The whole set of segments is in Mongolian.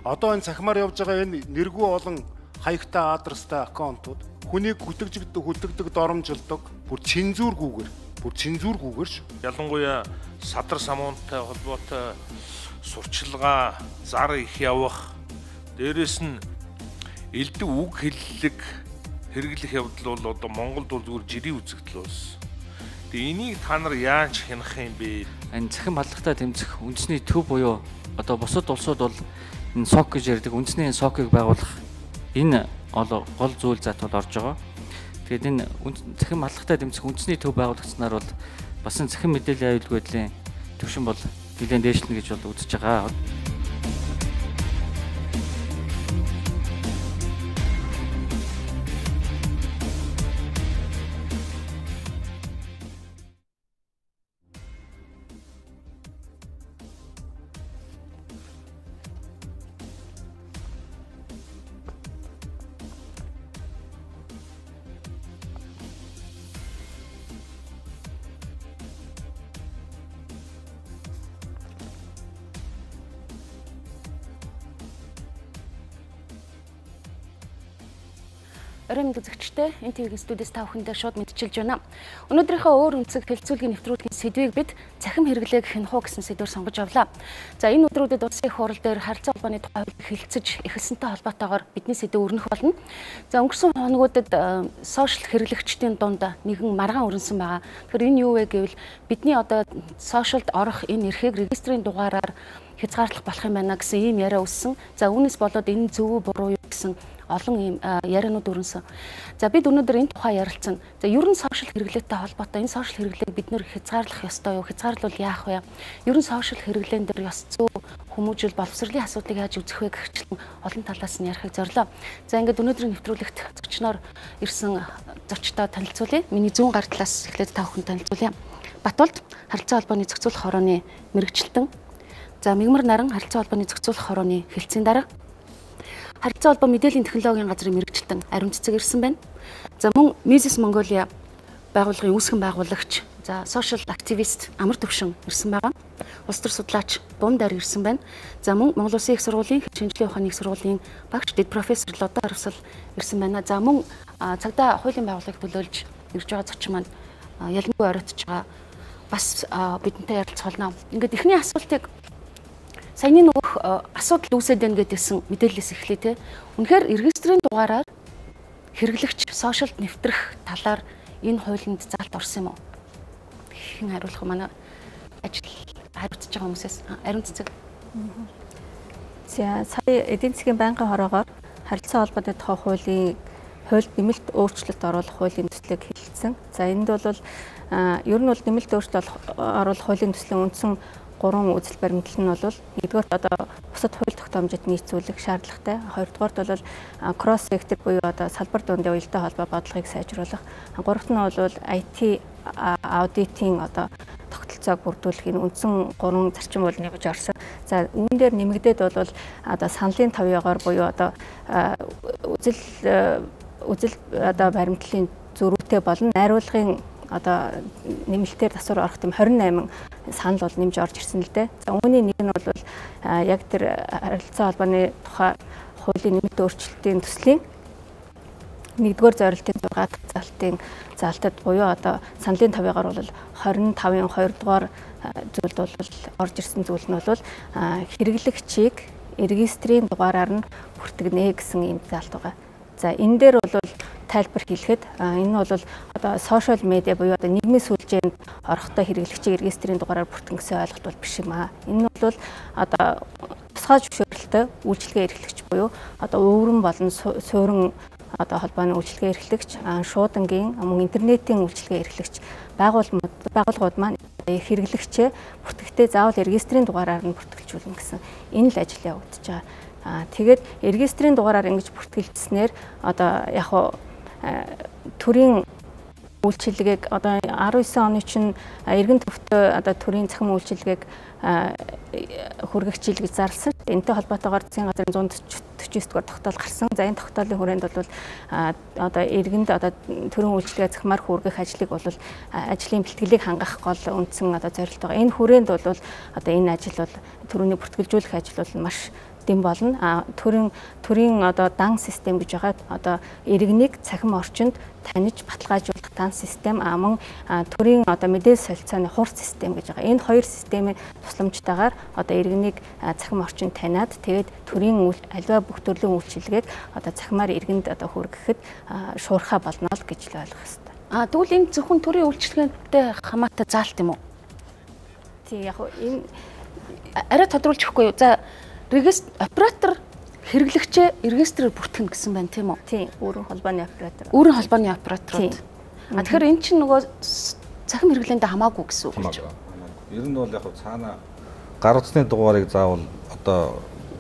Одоо энэ цахимаар явж байгаа энэ нэргүй олон хаягтай адрестай аккаунтууд хүнийг хүлдэгдэг доромжилдог бүр цензургүйгээр шүү. Ялангуяа садар самуунтай холбоотой сурчилгаа, зар их явах, дээрэс нь элдв үг хэллэг хэрэглэх явдал бол одоо Монголд бол зүгээр жирийн үзэгдэл болсон. Тэгээ энийг та нар яаж хянах юм бэ? Энэ цахим халдлагатай тэмцэх үндэсний төв буюу одоо бусад улсууд бол энэ СОК гэж ярьдаг үндэсний СОК-ыг байгуулах энэ гол зүйл зат бол орж байгаа. Тэгээд энэ цахим халдлагатай тэмцэх үндэсний төв байгуулагчнаар бол бас энэ цахим мэдээллийн аюулгүй байдлын төвшин бол нэлээд дээшлэнэ гэж бол үзэж байгаа. Оройн үзэгчтэй энэ TV-ийн студиэс та бүхэндээ шууд мэдчилж байна. Өнөөдрийнхөө өөр өнцөг хэлцүүлгийн нэвтрүүлгийн сэдвийг бид цахим хэрэглээг хянах уу гэсэн сэдвээр сонгож авлаа. За энэ өдрүүдэд улсын их хурал дээр харилцаа холбооны тухай хэлэлцэж эхэлсэнтэй холбоотойгоор бидний сэдв өрнөх болно. За өнгөрсөн хоногудад сошиал хэрэглэгчдийн дунд нэгэн маргаан өрнсөн байгаа. Тэгэхээр энэ юу вэ гэвэл бидний одоо сошиалд орох энэ эрхийг регистрийн дугаараар хязгаарлах болох юм байна гэсэн ийм яриа өссөн. За үүнээс болоод энэ зөв буруу юу гэсэн олон ийм яриануд өрнсөн. За бид өнөөдөр энэ тухай ярилцсан. За ер нь сошиал хэрэглээтэй холбоотой энэ сошиал хэрэглээг бид нэр хязгаарлах ёстой юу? Хязгаарлал яах вэ? Ер нь сошиал хэрэглээн дээр ёс зүй, хүмүүжил, боловсролын асуудлыг яаж үзэх вэ гэхчлэн олон талаас нь ярихыг зорилоо. За ингээд өнөөдрийн нэвтрүүлэгт зочноор ирсэн зочдоо танилцуулъя. Миний зүүн гар талаас эхлээд та бүхэнд танилцуулъя. Батболд харилцаа холбооны зохицуулах хорооны мэрэгчлэн. За Мигмар наран харилцаа холбооны зохицуулах хорооны хэлтсийн дарга. Харилцаа холбоо мэдээллийн технологийн газрын мэрэгчлэн Ариун Цэцэг ирсэн байна. За мөн Mises Mongolia байгууллагын үүсгэн байгуулагч, за сошиал активист Амар Төвшин ирсэн байгаа. Улс төр судлаач Бумдар ирсэн байна. За мөн Монгол Улсын их сургуулийн шинжилгээ ухааны их сургуулийн багш дэд профессор Лодо Арвсал ирсэн байна. За мөн цагдаа хуулийн байгууллагыг төлөөлж ирж байгаа зочин маань ялангуяа оройтж байгаа бас бидэнтэй ярилцах болно. Ингээд эхний асуултыг саяны нөгөөх асуудал үүсээд байна гэдгсэн мэдээлэлээс эхлэе те. Үнэхээр регистрийн дугаараар хэрэглэгч сошиалд нэвтрэх талаар энэ хуулинд заалт орсон юм уу? Хэн хариулах вэ? Манай ажил хариуцж байгаа хүмүүсээс Ариун Цэцэг. За сая эдийн засгийн байнгын хороогоор харилцаа холбооны тухай хуульд нэмэлт өөрчлөлт оруулах хуулийн төслийг хэлэлцсэн. За энд бол ер нь бол нэмэлт өөрчлөлт оруулах хуулийн төслийн үндсэн 3 үзэл баримтлал нь бол нэгдүгээрт одоо бусад хууль тогтоомжид нийцүүлэх шаардлагатай. Хоёрдугаарт бол кросс сектор буюу одоо салбар дундын уялдаа холбоо бодлогыг сайжруулах. Гуравт нь бол IT аудитын одоо тогтолцоог бүрдүүлэх энэ үндсэн 3 зарчим бол нэгж орсон. За үүн дээр нэмэгдээд бол одоо саналын тавьяагаар буюу одоо үзэл одоо баримтлалын зөрүүтэй болон найруулгын одоо нэмэлтээр засвар орох гэм 28 санал бол нэмж орж ирсэн л дээ. За үүний нэг нь бол яг тэр харилцаа холбооны тухай хуулийн нэмэлт өөрчлөлтийн төслийн 1-р зорилтын 6 дахь залтын залтад буюу одоо саналын тавьяагаар бол 25-ын 2-р зүйлд бол орж ирсэн зүйл нь бол хэрэглэгчийг регистрийн дугаараар нь бүртгэнэ гэсэн ийм залт байгаа. За энэ дээр бол тайлбар хэлэхэд энэ бол одоо сошиал медиа буюу одоо нийгмийн сүлжээнд орохдоо хэрэглэгчийг регистрийн дугаараар бүртгэн гэсэн ойлголт бол биш юм аа. Энэ бол одоо тусгай зөвшөөрлөлтөй үйлчилгээ эрхлэгч буюу одоо өвөрн болон суурин одоо холбооны үйлчилгээ эрхлэгч, шуудангийн мөн интернетийн үйлчилгээ эрхлэгч байгууллагууд маань хэрэглэгчээ бүртгэхдээ заавал регистрийн дугаараар нь бүртгэлжүүлнэ гэсэн энэ л ажил явагдаж байгаа. Тэгээд регистрийн дугаараар ингэж бүртгэлжснээр одоо яг төрийн үйлчилгээг одоо 19 оны чинь эргэн төвтэй одоо төрийн цахим үйлчилгээг хүргэгчил гэж зарласан. Энэтэй холбоотойгоор засгийн газрын 149-р тогтоол гарсан. За энэ тогтоолын хүрээнд бол одоо иргэнд одоо төрийн үйлчилгээ захимаар хүргэх ажлыг бол ажлын бэлтгэлийг хангах гол үндсэн одоо зорилт байгаа. Энэ хүрээнд бол одоо энэ ажил бол төрөний бүртгэлжүүлэх ажил бол маш дэм болно. Төрийн одоо дан систем гэж байгаа одоо иргэнийг цахим орчинд таних баталгаажуулах дан систем мөн төрийн одоо мэдээлэл солилцооны хурц систем гэж байгаа. Энэ хоёр системийн тусламжтайгаар одоо иргэнийг цахим орчинд таниад тэгээд төрийн аливаа бүх төрлийн үйлчилгээг одоо цахимаар иргэнд одоо хүргэхэд шуурхаа болно л гэж л ойлгох хэрэгтэй. Тэгвэл энэ зөвхөн төрийн үйлчилгээтэй хамаатай заалт юм уу? Тийм яг энэ арай тодруулж өгөхгүй юу? За оператор хэрэглэгчээ регистрээр бүртгэн гэсэн байна тийм үү? Тийм, өөрийн холбооны оператор. Өөрийн холбооны операторууд. Тэгэхээр эн чинь нөгөө цахим хэрэглээндээ хамаагүй гэсэн үг гэж байна. Ер нь бол яг цаана гар утасны дугаарыг заавал одоо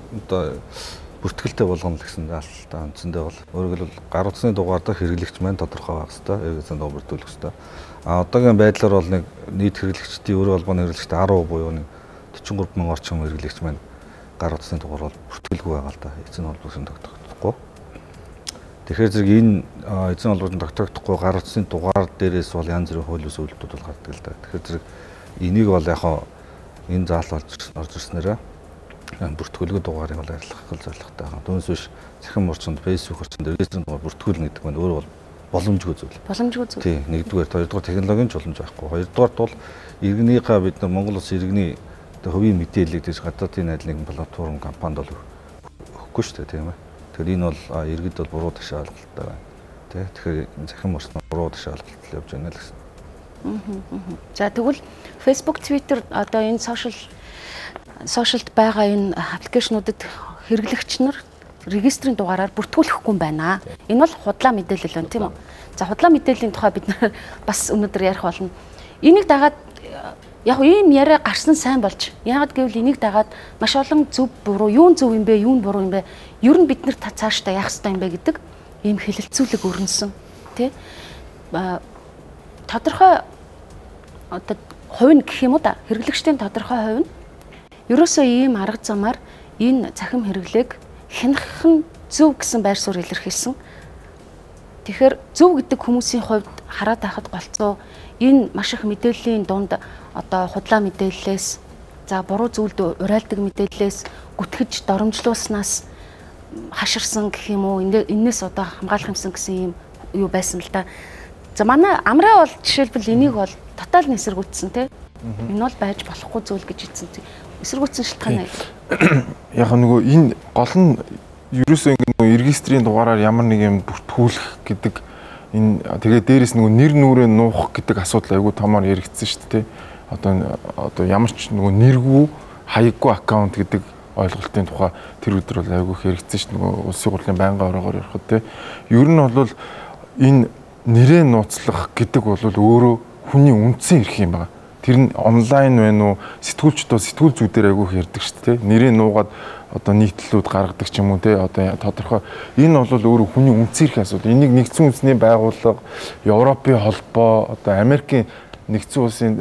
бүртгэлтэй болгоно гэсэн заалтаа үндсэндээ бол өөрөөр хэлбэл гар утасны дугаар дээр хэрэглэгч маань тодорхой байх хэрэгтэй. Эргэсэн дугаар бүртгүүлэх хэрэгтэй. Одоогийн байдлаар бол нэг нийт хэрэглэгчдийн өөрийн холбооны хэрэглэгчдийн 10% буюу нэг 43 мянган орчим хэрэглэгч маань гар утасны дугаар бол бүртгэлгүй байгаа л да. Эзэн холбоосын тогтохдохгүй. Тэгэхээр зэрэг энэ эзэн холбоосын тогтохдохгүй гар утасны дугаар дээрээс бол янз бүрийн хууль ёс үйлдэлүүд бол гардаг л да. Тэгэхээр зэрэг энийг бол яг энэ заал орж ирснээрээ бүртгүүлгүй дугаарыг бол арилгах зорилготой байгаа. Түүнээс биш цахим орчинд Facebook орчинд регистрийн дугаар бүртгүүлнэ гэдэг нь өөрөө бол боломжгүй зүйл. Боломжгүй зүйл. Тийм, нэгдүгээр, хоёрдугаар технологийн ч боломж байхгүй. Хоёрдугаарт бол иргэнийхээ бид нар Монгол Улсын иргэний хувийн мэдээллийг тийш гадаадын найдлын платформ компанид бол өгөхгүй шүү дээ, тийм ээ. Тэгэхээр энэ бол иргэд бол буруу ташаа ойлголттой байна. Тэ. Тэгэхээр захим орчинд буруу ташаа ойлголттой явж байна л гэсэн. За тэгвэл Facebook, Twitter одоо энэ сошиалд байгаа энэ аппликейшнүүдэд хэрэглэгч нар регистрийн дугаараар бүртгүүлэхгүй юм байна. Энэ бол худлаа мэдээлэл байна, тийм үү? За худлаа мэдээллийн тухай бид нар бас өнөөдөр ярих болно. Энийг дагаад яг ийм яриа гарсан сайн болж. Яагаад гэвэл энийг дагаад маш олон зөв буруу, юу нь зөв юм бэ, юу нь буруу юм бэ? Ер нь бид нар цаашдаа яах ёстой юм бэ гэдэг ийм хэлэлцүүлэг өрнөсөн, тий? Тодорхой одоо хувь нь гэх юм уу да, хэрэглэгчдийн тодорхой хувь нь ерөөсөө ийм арга замаар энэ цахим хэрэглээг хянах нь зөв гэсэн байр суурь илэрхийлсэн. Тэгэхээр зөв гэдэг хүмүүсийн хувьд хараад байхад голцоо энэ маш их мэдээллийн дунд одоо худлаа мэдээллээс за буруу зүйлд урайлдаг мэдээллээс гүтгэж доромжлуулснаас хаширсан гэх юм уу энэс одоо хамгаалах юмсан гэсэн юм юу байсан л да. За манай амраа бол жишээлбэл энийг бол тотал эсэргүүцсэн тий. Энэ бол байж болохгүй зүйл гэж хэлсэн тий. Эсэргүүцсэн шалтгаан нь яг нөгөө энэ гол нь ерөөсөө ингэ регистрийн дугаараар ямар нэг юм бүртгүүлэх гэдэг энэ тэгээ дээрэс нөгөө нэр нүрээ нуух гэдэг асуудал айгүй томоор яригдсан шүү дээ. Одоо ямар ч нөгөө нэргүй хаяггүй аккаунт гэдэг ойлголтын тухай тэр өдөр бол айгүй яригдсан шүү дээ. Нөгөө улсын хурлын байнгын ороогоор ярихад те. Ер нь бол энэ нэрээ нууцлах гэдэг бол өөрөө хүний үндсэн эрх юм байна. Тэр нь онлайн байна уу, сэтгүүлчдөө сэтгүүл зүйдээр айгүйх ярьдаг шүү дээ. Нэрээ нуугаад одоо нийтлэлүүд гаргадаг ч юм уу те. Одоо тодорхой энэ бол өөрөө хүний үндсэн эрхийн асуудал. Энийг нэгдсэн үндэсний байгууллага, Европын холбоо, одоо Америкийн нэгдсэн улсын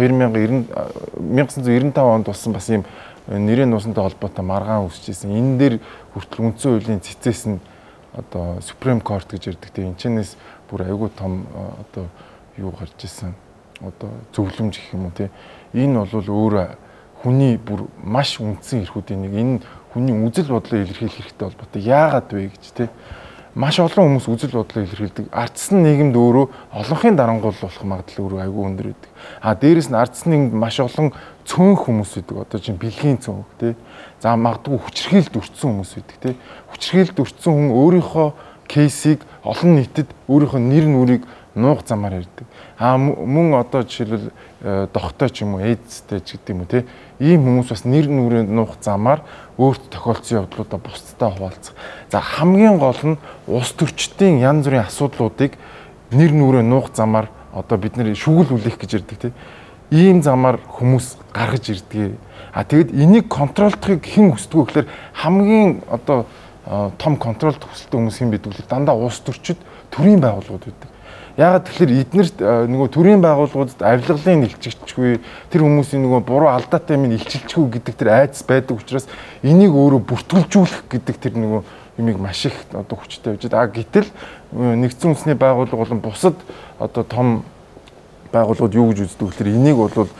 1995 онд болсон бас ийм нэрээ нуусантай холбоотой маргаан үүсчихсэн. Энэ дээр хүртэл үндсэн хуулийн цэцээс нь одоо Supreme Court гэж ярьдаг те. Энэчнээс бүр айгүй том одоо юу гарч ирсэн. Одоо зөвлөмж гэх юм уу те. Энэ бол өөрөө хүний бүр маш үндсэн эрхүүдийн нэг. Энэ хүний үзэл бодлоо илэрхийлэх хэрэгтэй холбоотой. Яагаад вэ гэж те. Маш олон хүмүүс үзэл бодлоо илэрхийлдэг. Ардсан нийгэмд өөрөө олонхын дарангуул болох магадлал өөрөө айгүй өндөр байдаг. Дээрэс нь ардсан нийгэмд маш олон цөөн хүмүүс байдаг. Одоо чинь бэлгийн цөөн те. За магадгүй хүчирхийлд өртсөн хүмүүс байдаг те. Хүчирхийлд өртсөн хүн өөрийнхөө кейсийг олон нийтэд өөрийнхөө нэр нүрийг нуух замаар ярьдаг. Мөн одоо жишээлбэл дохтой ч юм уу, эйдстэй ч гэдэг юм уу те. Ийм хүмүүс бас нэр нүрээ нуух замаар өөрт тохиолдсон явдлуудаа бусдтай хуваалцах. За хамгийн гол нь улс төрчдийн янз бүрийн асуудлуудыг нэр нүрээ нуух замаар одоо бид нэр шүгэл үлээх гэж ярьдаг те. Ийм замаар хүмүүс гаргаж ирдэг. Тэгэд энийг контролдохыг хэн хүсдэг вэ гэхээр хамгийн одоо том контролд хүсэлтэй хүмүүс хэн байдаг вэ? Дандаа улс төрчид төрийн байгууллагууд байдаг. Яагаад тэгэхээр эднэрт нөгөө төрийн байгууллагуудад авилгалын илчилчихгүй тэр хүмүүсийн нөгөө буруу алдаатай юм илчилчихгүй гэдэг тэр айдас байдаг учраас энийг өөрөө бүртгүүлжүүлэх гэдэг тэр нөгөө юмыг маш их одоо хүчтэй байж байгаа. Гэтэл нэгдсэн үндэсний байгууллага болон бусад одоо том байгууллагууд юу гэж үздэг вэ гэхээр энийг бол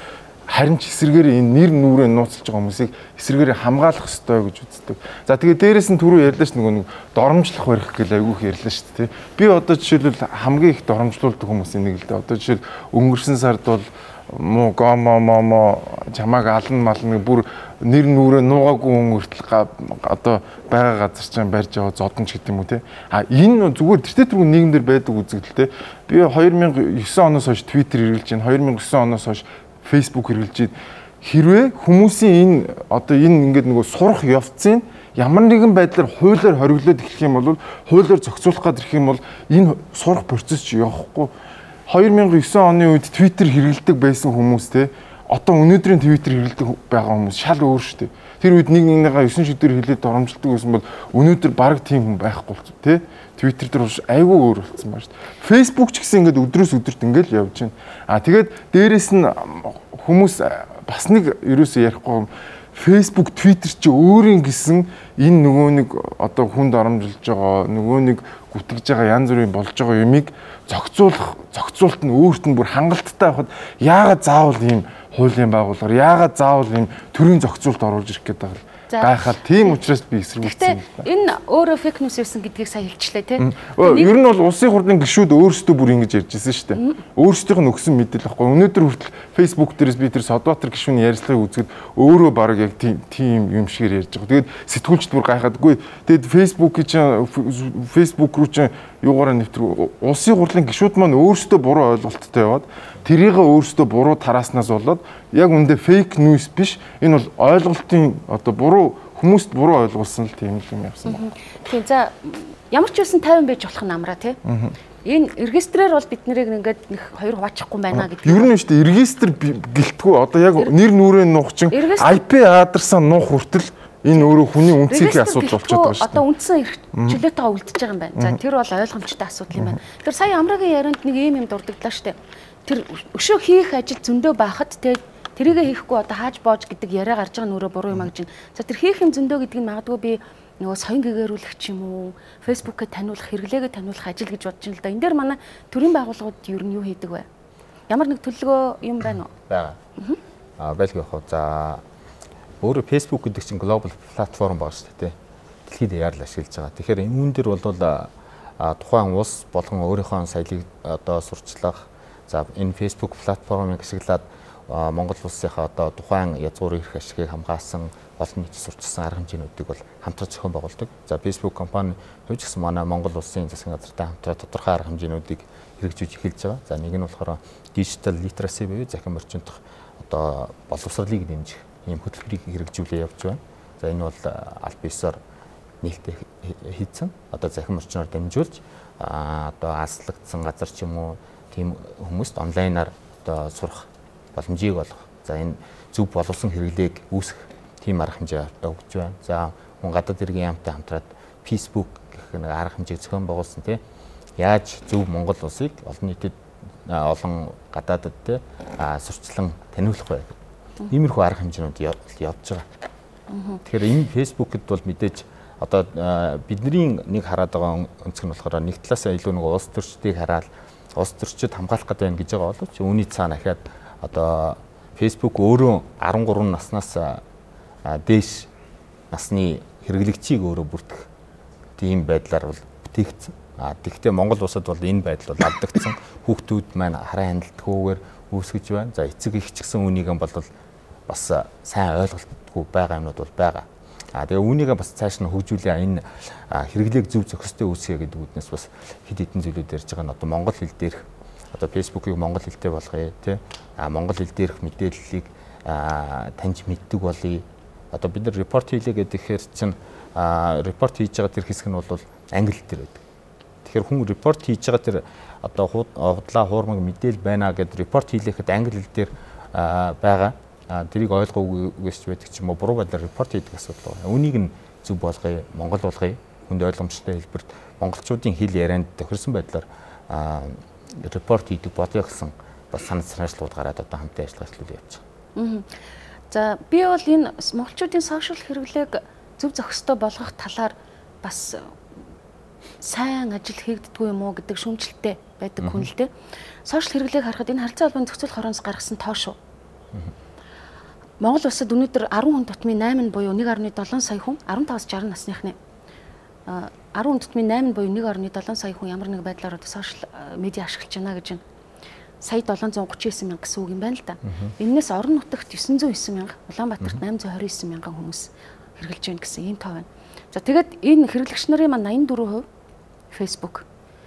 харин ч эсрэгээр энэ нэр нүрээ нууцлж байгаа хүмүүсийг эсрэгээр хамгаалах ёстой гэж үздэг. За тэгээ дээрэс нь түрүү ярьлаа ш нэг доромжлох барих гэл айгүйх ярьлаа ш тэ. Би одоо жишээлбэл хамгийн их доромжлуулдаг хүмүүсийн нэг л дээ. Одоо жишээл өнгөрсөн сард бол муу гомо чамааг ална мална бүр нэр нүрээ нуугаагүй хүн хүртэл одоо байгаа газар чинь барьж яваа зодонч гэдэг юм уу те. А энэ зүгээр тэртээ түрүү нийгэмдэр байдаг үзэгдэл те. Би 2009 оноос хойш Twitter хэрэглэж байна. 2009 оноос хойш Facebook хэрэглэж байна. Хэрвээ хүмүүсийн энэ одоо энэ ингээд нөгөө сурах явцын ямар нэгэн байдлаар хуулиар хориглоод эхлэх юм бол хуулиар зохицуулах гэдэг ирэх юм бол энэ сурах процесс чи явахгүй. 2009 оны үед Twitter хэрэглэдэг байсан хүмүүс те одоо өнөөдрийн Twitter хэрэглэдэг байгаа хүмүүс шал өөр шүү дээ. Тэр үед нэг нэгнийгаа 9 шүдээр хэлээд доромжилдог байсан бол өнөөдөр баг тийм хүн байхгүй болчих тий. Twitter дээр бол айгүй өөр болсон байна шүү дээ. Facebook ч гэсэн ингээд өдрөөс өдөрт ингээд явж байна. Тэгээд дээрэс нь хүмүүс бас нэг ерөөсөө ярихгүй Facebook, Twitter чи өөрийн гэсэн энэ нөгөө нэг одоо хүн доромжилж байгаа нөгөө нэг гүтгэж байгаа янз бүрийн болж байгаа юмыг зохицуулт нь өөрт нь бүр хангалттай байхад яагаад заавал ийм хуулийн байгууллагаар яагаад заавал ийм төрийн зохицуулт оруулж ирэх гээд байгаа гайхаад тийм учраас би эсэргүүцсэн юм байна. Энэ өөрөө фейк ньюс байсан гэдгийг сайн хэлчихлээ тий. Ер нь бол улсын хурлын гишүүд өөрсдөө бүр ингэж ярьж ирсэн шүү дээ. Өөрсдийнх нь өгсөн мэдээлэл байхгүй. Өнөөдөр хүртэл Facebook дээрээс би тэр Содбаатар гишүүний ярилцлагыг үзгээд өөрөө баг яг тийм юм шигээр ярьж байгаа. Тэгээд сэтгүүлчд бүр гайхаадгүй. Тэгээд Facebook руу чинь юугаараа нэвтрүү улсын хурлын гишүүд маань өөрсдөө буруу ойлголттой яваад тэрийг өөрсдөө буруу тарааснаас болоод яг үндэ фейк ньюс биш энэ бол ойлголтын одоо буруу хүмүүст буруу ойлгуулсан л тийм юм явсан байна. Тийм за ямар ч байсан 50 байж болох нь амраа тий. Энэ регистрээр бол бид нарыг ингээд нэг хоёр хуваачихгүй байна гэдэг. Ер нь шүү дээ регистр гэлтгүү одоо яг нэр нүрээ нуугчин IP адресаа нуух хүртэл энэ өөрөө хүний үнцгийн асуудал болчиход байгаа шүү дээ. Одоо үндсэн чөлөөтэйгээ үлдчихэж байгаа юм байна. За тэр бол ойлгомжтой асуудал юм байна. Тэр сая амрагийн ярианд нэг юм дурдагдлаа шүү дээ. Тэр өшөө хийх ажил зөндөө байхад тэрийгэ хийхгүй одоо хааж боож гэдэг яриа гарч байгаа нүрээ буруу юм а гэж. За тэр хийх юм зөндөө гэдгийг магадгүй би нөгөө соён гэгэрүүлэх ч юм уу, Facebook-д таниулах, хэрэглээгээ таниулах ажил гэж бодож байна л да. Энэ дээр манай төрийн байгууллагууд ер нь юу хийдэг вэ? Ямар нэг төлөвлөгөө юм байна уу? Бага. Байлгүй яг. За өөрөө Facebook гэдэг чинь глобал платформ байгаа шүү дээ. Дэлхийд яарал ашиглаж байгаа. Тэгэхээр энэ үн дээр бол тухайн улс болгон өөрийнхөө соёлыг одоо сурчлах. За энэ Facebook платформыг ашиглаад Монгол улсынхаа одоо тухайн язгуур эрх ашигыг хамгаалсан олон нийтэд сурчилсан арга хэмжээнүүдийг бол хамтран зохион байгуулдаг. За Facebook компани хувьч гэсэн манай Монгол улсын засгийн газартай хамтран тодорхой арга хэмжээнүүдийг хэрэгжүүлж эхэлж байгаа. За нэг нь болохоор digital literacy буюу захин орчиндох одоо боловсролыг дэмжих ийм хөтөлбөрийг хэрэгжүүлээ явж байна. За энэ бол аль биесээр нээлттэй хийцэн одоо захин орчноор дамжуулж одоо аслагдсан газар ч юм уу тийм хүмүүст онлайнаар одоо сурах боломжийг олгох. За энэ зөв боловсон хэрэглээг үүсгэх тийм арга хэмжээ өгч байна. За хүн гадаад иргэн яамтай хамтраад Facebook гэх нэг арга хэмжээг зохион байгуулсан тийм яаж зөв Монгол улсыг олон нийтэд олон гадаадад тийм сурчлан таниулах вэ? Иймэрхүү арга хэмжээнүүд явж байгаа. Тэгэхээр энэ Facebook-д бол мэдээж одоо бидний нэг хараад байгаа өнцг нь болохоор нэг талаасаа илүү нэг улс төрчдийг хараад улс төрчид хамгаалах гэдэг байна гэж байгаа боловч үүний цаана дахиад одоо Facebook өөрөө 13 наснаас дээш насны хэрэглэгчийг өөрөө бүртгэх тийм байдлаар бол бүтээгдсэн. Тэгэхдээ Монгол улсад бол энэ байдал бол алдагдсан. Хүүхдүүд маань хараа хяналтгүйгээр үүсгэж байна. За эцэг их ч гэсэн үнийг бол бас сайн ойлголтгүй байгаа юмнууд бол байгаа. Тэгээ үүнийг бас цааш нь хөгжүүлээ энэ хэрэглээг зөв зохистой үүсгэх гэдэг үднээс бас хэд хэдэн зүйлүүд ярьж байгаа нь одоо монгол хэл дээрх одоо Facebook-ыг монгол хэлтэй болгоё тий. Монгол хэл дээрх мэдээллийг таньж мэддэг болъё. Одоо бид нар репорт хийлээ гэхээр чинь репорт хийж байгаа тэр хэсэг нь бол англи хэл дээр байдаг. Тэгэхээр хүн репорт хийж байгаа тэр одоо худлаа хуурмаг мэдээлэл байна гэд репорт хийлэхэд англи хэл дээр байгаа. Тэрийг ойлгоогүй ч байдаг ч юм уу буруу байдлаар репорт хийдэг асуудал байна. Үнийг нь зөв болгоё, монгол болгоё. Хүнд ойлгомжтой хэлбэрт монголчуудын хэл ярианд тохирсон байдлаар репорт хийдэг болоё гэсэн бас санал санаачлууд гараад одоо хамтын ажиллагаа эхлүүлээ явж байгаа. За би бол энэ монголчуудын сошиал хэрэглээг зөв зохистой болгох талаар бас сайн ажил хийгддэггүй юм уу гэдэг шүүмжлэлтэй байдаг хүн л дээ. Сошиал хэрэглээг харахад энэ харилцаа холбооны зохицуулах хороноос гаргасан тоо шүү. Монгол улсад өнөөдөр 10 хүн тутмын 8 буюу 1.7 сая хүн 15-аас 60 насныхны 10 хүн тутмын 8 буюу 1.7 сая хүн ямар нэг байдлаар одоо сошиал медиа ашиглаж байна гэж байна. Сая 739 мянга гэсэн үг юм байна л да. Эннээс орон нутагт 909 мянга, Улаанбаатарт 829 мянган хүмүүс хэрэгжилж байна гэсэн ийм тоо байна. За тэгээд энэ хэрэглэгч нарын маань 84% Facebook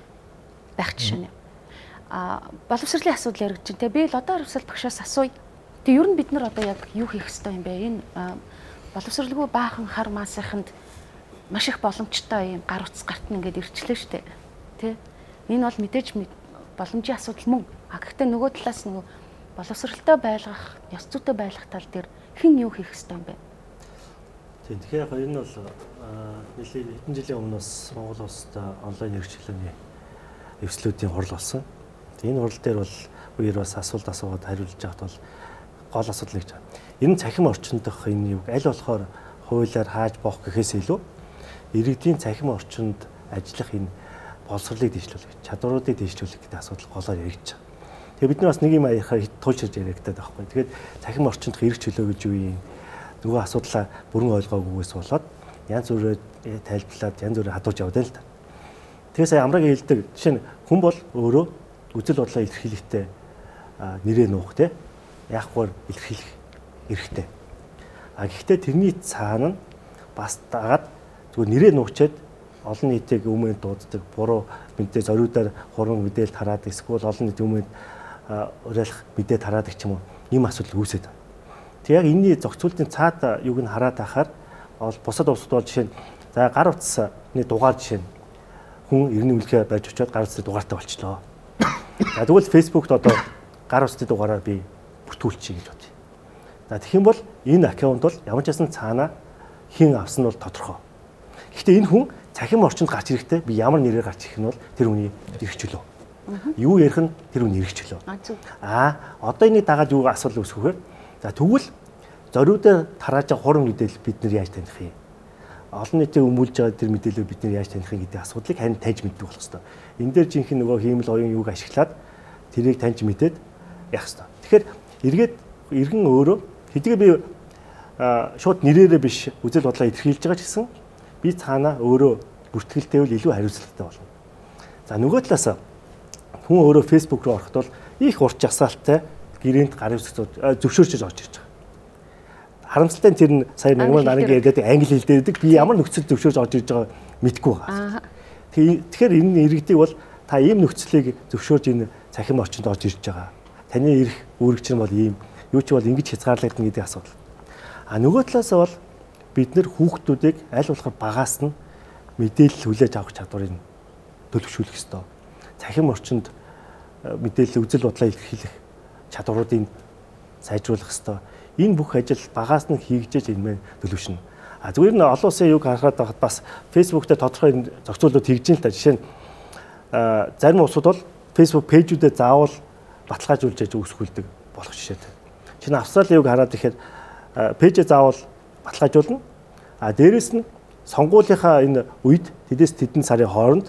байх жишээ нь. Боловсролын асуудал яригдж байна. Тэгээ би л одоо хариуцлал багшаас асууя. Тэгээ ер нь бид нар одоо яг юу хийх ёстой юм бэ? Энэ боловсролгүй баахан хар маасынханд маш их боломжтой юм гар утас гартна ингээд ирчлээ шүү дээ. Тэ? Энэ бол мэдээж боломжийн асуудал мөн. Гэхдээ нөгөө талаас нөгөө боловсролтой байлгах, ёс зүйтэй байлгах тал дээр хэн юу хийх ёстой юм бэ? Тийм. Тэгэхээр яг энэ бол нэлээд хэдэн жилийн өмнөөс Монгол улсад онлайн хэрэгчлээний эвслүүдийн хурал болсон. Энэ хурал дээр бол үеэр бас асуулт асуугаад хариулж яхад бол гол асуудал нэгж байна. Энэ цахим орчинд дах энэ юг аль болохоор хуулиар хааж боох гэхээс илүү иргэдийн цахим орчинд ажиллах энэ боловсролыг дэвшлүүлэх, чадваруудыг дэвшлүүлэх гэдэг асуудал голоор яригдж байгаа. Тэгээ бид нар бас нэг юм аяхаар туулширж яригдаад байгаа байхгүй. Тэгээд цахим орчинд эрх чөлөө гэж юу юм? Нөгөө асуудлаа бүрэн ойлгоогүйгээс болоод янз бүрээр тайлбарлаад янз бүрээр хадууж яваад байна л та. Тэгээ сая амрагийн хэлдэг жишээ нь хүн бол өөрөө үзэл бодлоо илэрхийлэхдээ нэрээ нуух те яахгүйгээр илэрхийлэх эрхтэй. Гэхдээ тэрний цаана нь бас дагаад зүгээр нэрээ нуучаад олон нийтийг өмнө дууддаг буруу мэдээ зориудаар хуран мэдээлэл тараад эсвэл олон нийт өмнө уриалах мэдээ тараадаг ч юм уу ийм асуудал үүсээд байна. Тэг яг энэний зохицуултын цаад юуг нь хараад ахаар бусад улсууд бол жишээ нь за гар утасны дугаар жишээ нь хүн иргэний үлгээ барьж очиод гар утасны дугаартай болчлоо. За тэгвэл Facebook-т одоо гар утасны дугаараар би бүртгүүлчихье гэж бодъё. За тэгэх юм бол энэ аккаунт бол ямар ч байсан цаана хэн авсан нь бол тодорхой. Гэхдээ энэ хүн цахим орчинд гарч ирэхдээ би ямар нэрээр гарч ирэх нь бол тэр хүний эрх чөлөө. Юу ярих нь тэр хүний эрх чөлөө. Одоо энийг дагаад юу асуудал үүсэх вэ? За тэгвэл зориудаар тарааж байгаа хуран мэдээлэл бид нар яаж таних юм? Олон нийтийн өмүүлж байгаа тэр мэдээлэлийг бид нар яаж таних юм гэдэг асуудлыг харин таньж мэддэг болох хэрэгтэй. Энэ дээр жинхэнэ нөгөө хиймэл оюун юуг ашиглаад тэрийг таньж мэдээд явах хэрэгтэй. Тэгэхээр иргэн өөрөө хэдийгээр би шууд нэрээрээ биш үзэл бодлоо илэрхийлж байгаа ч гэсэн би цаанаа өөрөө бүртгэлтэй бол илүү хариуцлагатай болно. За нөгөө талаас хүн өөрөө Facebook руу ороход бол их урт жагсаалттай гэрээнд гарын зөвшөөрчөж орж ирж байгаа. Харамсалтай нь тэр нь сая Нгмар Нарангийн яриад англи хэл дээр байдаг. Би ямар нөхцөл зөвшөөрж орж ирж байгаа мэдэхгүй байгаа. Тэгэхээр энэ иргэдийг бол та ийм нөхцөлийг зөвшөөрж энэ цахим орчинд орж ирж байгаа. Таны эрх үүрэгч нь бол ийм юу ч бол ингэж хязгаарлагдана гэдэг асуудал. Нөгөө талаас бол бид нэр хүүхдүүдийг аль болох багаас нь мэдээлэл хүлээж авах чадварыг төлөвшүүлэх ёстой. Цахим орчинд мэдээлэл үзэл бодлоо илэрхийлэх чадваруудыг сайжруулах ёстой. Энэ бүх ажил багаас нь хийгдэж энэ мэн төлөвшнө. Зүгээр нь олон улсын юг харахад байхад бас Facebook дээр тодорхой зохицуулалт хийж байна л та. Жишээ нь зарим улсууд бол Facebook пэйжүүдэд заавал баталгаажуулж яж үүсгүүлдэг болох жишээтэй. Жишээ нь Австралийн юг хараад ихээр пэйжээ заавал баталгаажуулна. Дээрэс нь сонгуулийнхаа энэ үед тэдээс тэдэн сарын хооронд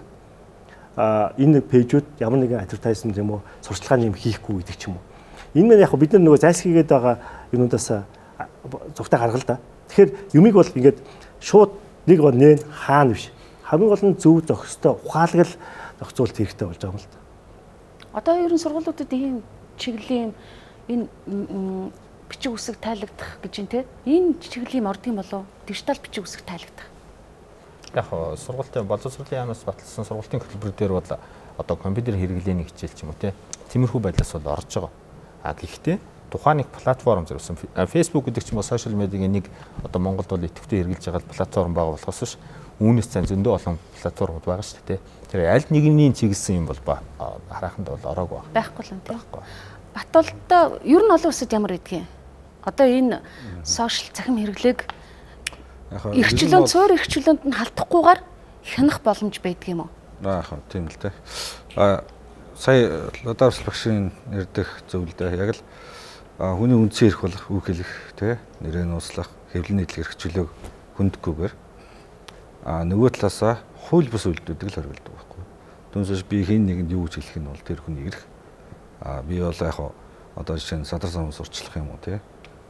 энэ пэйжүүд ямар нэгэн адвертайзмент юм уу сурчлагын юм хийхгүй гэдэг ч юм уу. Энэ мэн яг бид нар нөгөө зайлсхийгээд байгаа юмудаас зүгтээ гаргал да. Тэгэхээр юмыг бол ингээд шууд нэг гоо нээн хаана биш. Хамгийн гол нь зөв зохистой ухаалгал зохицуулт хэрэгтэй болж байгаа юм л да. Одоо ер нь сургуулиудад ийм чиглэлийн энэ бичиг үсэг тайлагдах гэж юм те. Энэ чиглэлийн ордгийн болов дижитал бичиг үсэг тайлагдах. Яг сургуулийн боловсролын яамаас баталсан сургуулийн хөтөлбөр дээр бол одоо компьютер хэрэглээний хичээл ч юм уу те. Тиймэрхүү байдлаас бол орж байгаа. Гэхдээ тухайн нэг платформ зориулсан Facebook гэдэг ч юм уу сошиал медиагийн нэг одоо Монголд бол идэвхтэй хэрэгжилж байгаа платформ байгаа болохоос биш үүнээс цан зөндөө олон платформуд байгаа шүү дээ. Тэр аль нэгний чиглэсэн юм бол хараханд бол ороогүй байхгүй л юм тийм. Баталдаа ер нь олон улсад ямар гэдгийг. Одоо энэ сошиал цахим хэрэглээг эрхчлөөнд цөөр эрхчлөөнд нь халдахгүйгээр хянах боломж байдаг юм уу? Тийм л дээ. Сая Ладарс багшийн ярьдаг зөвлөдөө яг л хүний үндсэн эрх болох үг хэлэх тий нэрээ нууцлах хэвлэл нийтлэг эрх чөлөөг хүндгүйгээр нөгөө талаасаа хууль бус үйлдэлүүдийг л хориглодог байхгүй. Түүнээс би хэн нэгэнд юу гэж хэлэх нь бол тэр хүний эрх. Би бол яг одоо жишээ нь садар самс урчлах юм уу тий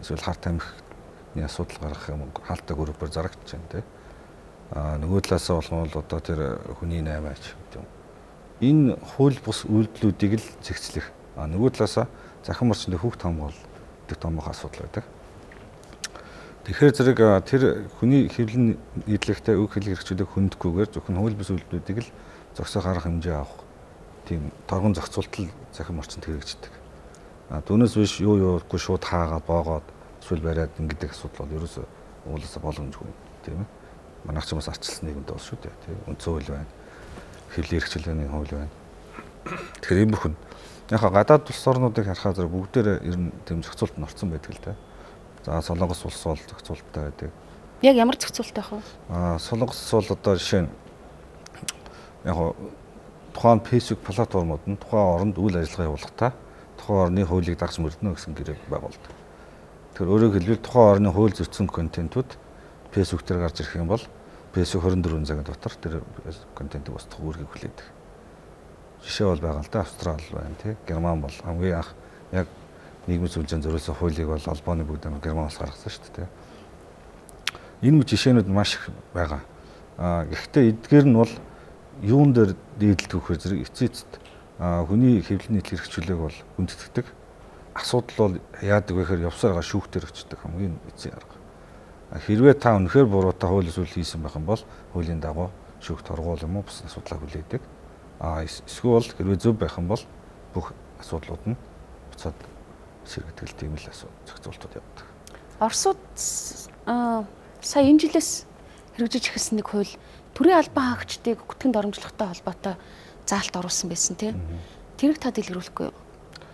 эсвэл харт амхны асуудал гаргах юм хаалттай группээр зарагдаж байна тий. Нөгөө талаасаа бол одоо тэр хүний 8 аж гэдэг юм. Энэ хууль бус үйлдэлүүдийг л зэгцлэх. Нөгөө талаасаа захин орчинд хүүхд хамгаалдаг томоохон асуудал байдаг. Тэгэхээр зэрэг тэр хүний хэвлэн нийтлэгтэй үг хэллэг хэрэгжүүлэг хүндгүйгээр зөвхөн хууль бус үйлдэлүүдийг л зогсоох арга хэмжээ авах тийм торгон зохицуултал захин орчинд хэрэгждэг. Түүнээс биш юу юугүй шууд хаагаад боогоод эсвэл бариад ингэдэг асуудал бол ерөөсөө уулаасаа боломжгүй тийм ээ. Манайх ч бас арчилсан нийгэмд бол шүү дээ тийм. Үндсэн хууль байна. Хэвлэл хэрэгжүүлээний хууль байна. Тэгэхээр энэ бүхэн яг гадаад улс орнуудыг харахаа зэрэг бүгдээрээ ер нь тийм зохицуулт нь орсон байдаг л дээ. За Солонгос улс бол зохицуулттай байдаг. Яг ямар зохицуулттай вэ? Солонгос бол одоо жишээ нь яг тухайн Facebook платформуд нь тухайн оронд үйл ажиллагаа явуулахдаа тухайн орны хуулийг дагаж мөрднө гэсэн гэрээг байгуулдаг. Тэгэхээр өөрөөр хэлбэл тухайн орны хууль зөрчсөн контентууд Facebook дээр гарч ирэх юм бол Facebook 24 цагийн дотор тэр контентыг устгах үүргийг хүлээдэг. Жишээ бол байгаа л да, Австрали байна тий. Герман бол хамгийн анх яг нийгмийн сүлжээнд зориулсан хуулийг бол Албаны бүгд амир Германаас гаргасан шүү дээ. Энэ мэт жишээнүүд маш их байгаа. Гэхдээ эдгээр нь бол юун дээр дийдэлт өгөхөөр зэрэг эцээцт хүний хэвлэл нийтлэл хэрэгжүүлэг бол гүнзгийдэг. Асуудал бол яадаг вэ гэхээр явсараа шүүхтэр өгчдөг хамгийн эцсийн арга. Хэрвээ та үнэхээр буруутай хууль зүйл хийсэн байх юм бол хуулийн дагуу шүүхт оргуул юм уу бус асуудлаа хүлээдэг. Эсвэл хэрвээ зөв байх юм бол бүх асуудлууд нь буцаад сэргийтгэл тийм л зохицуултууд явдаг. Оросууд сая энэ жилээс хэрэгжиж эхэлсэн нэг хууль төрийн албан хаагчдыг гүтгэнд оромжлохтой холбоотой заалт оруулсан байсан тийм. Тэрийг та дэлгэрүүлэхгүй юу?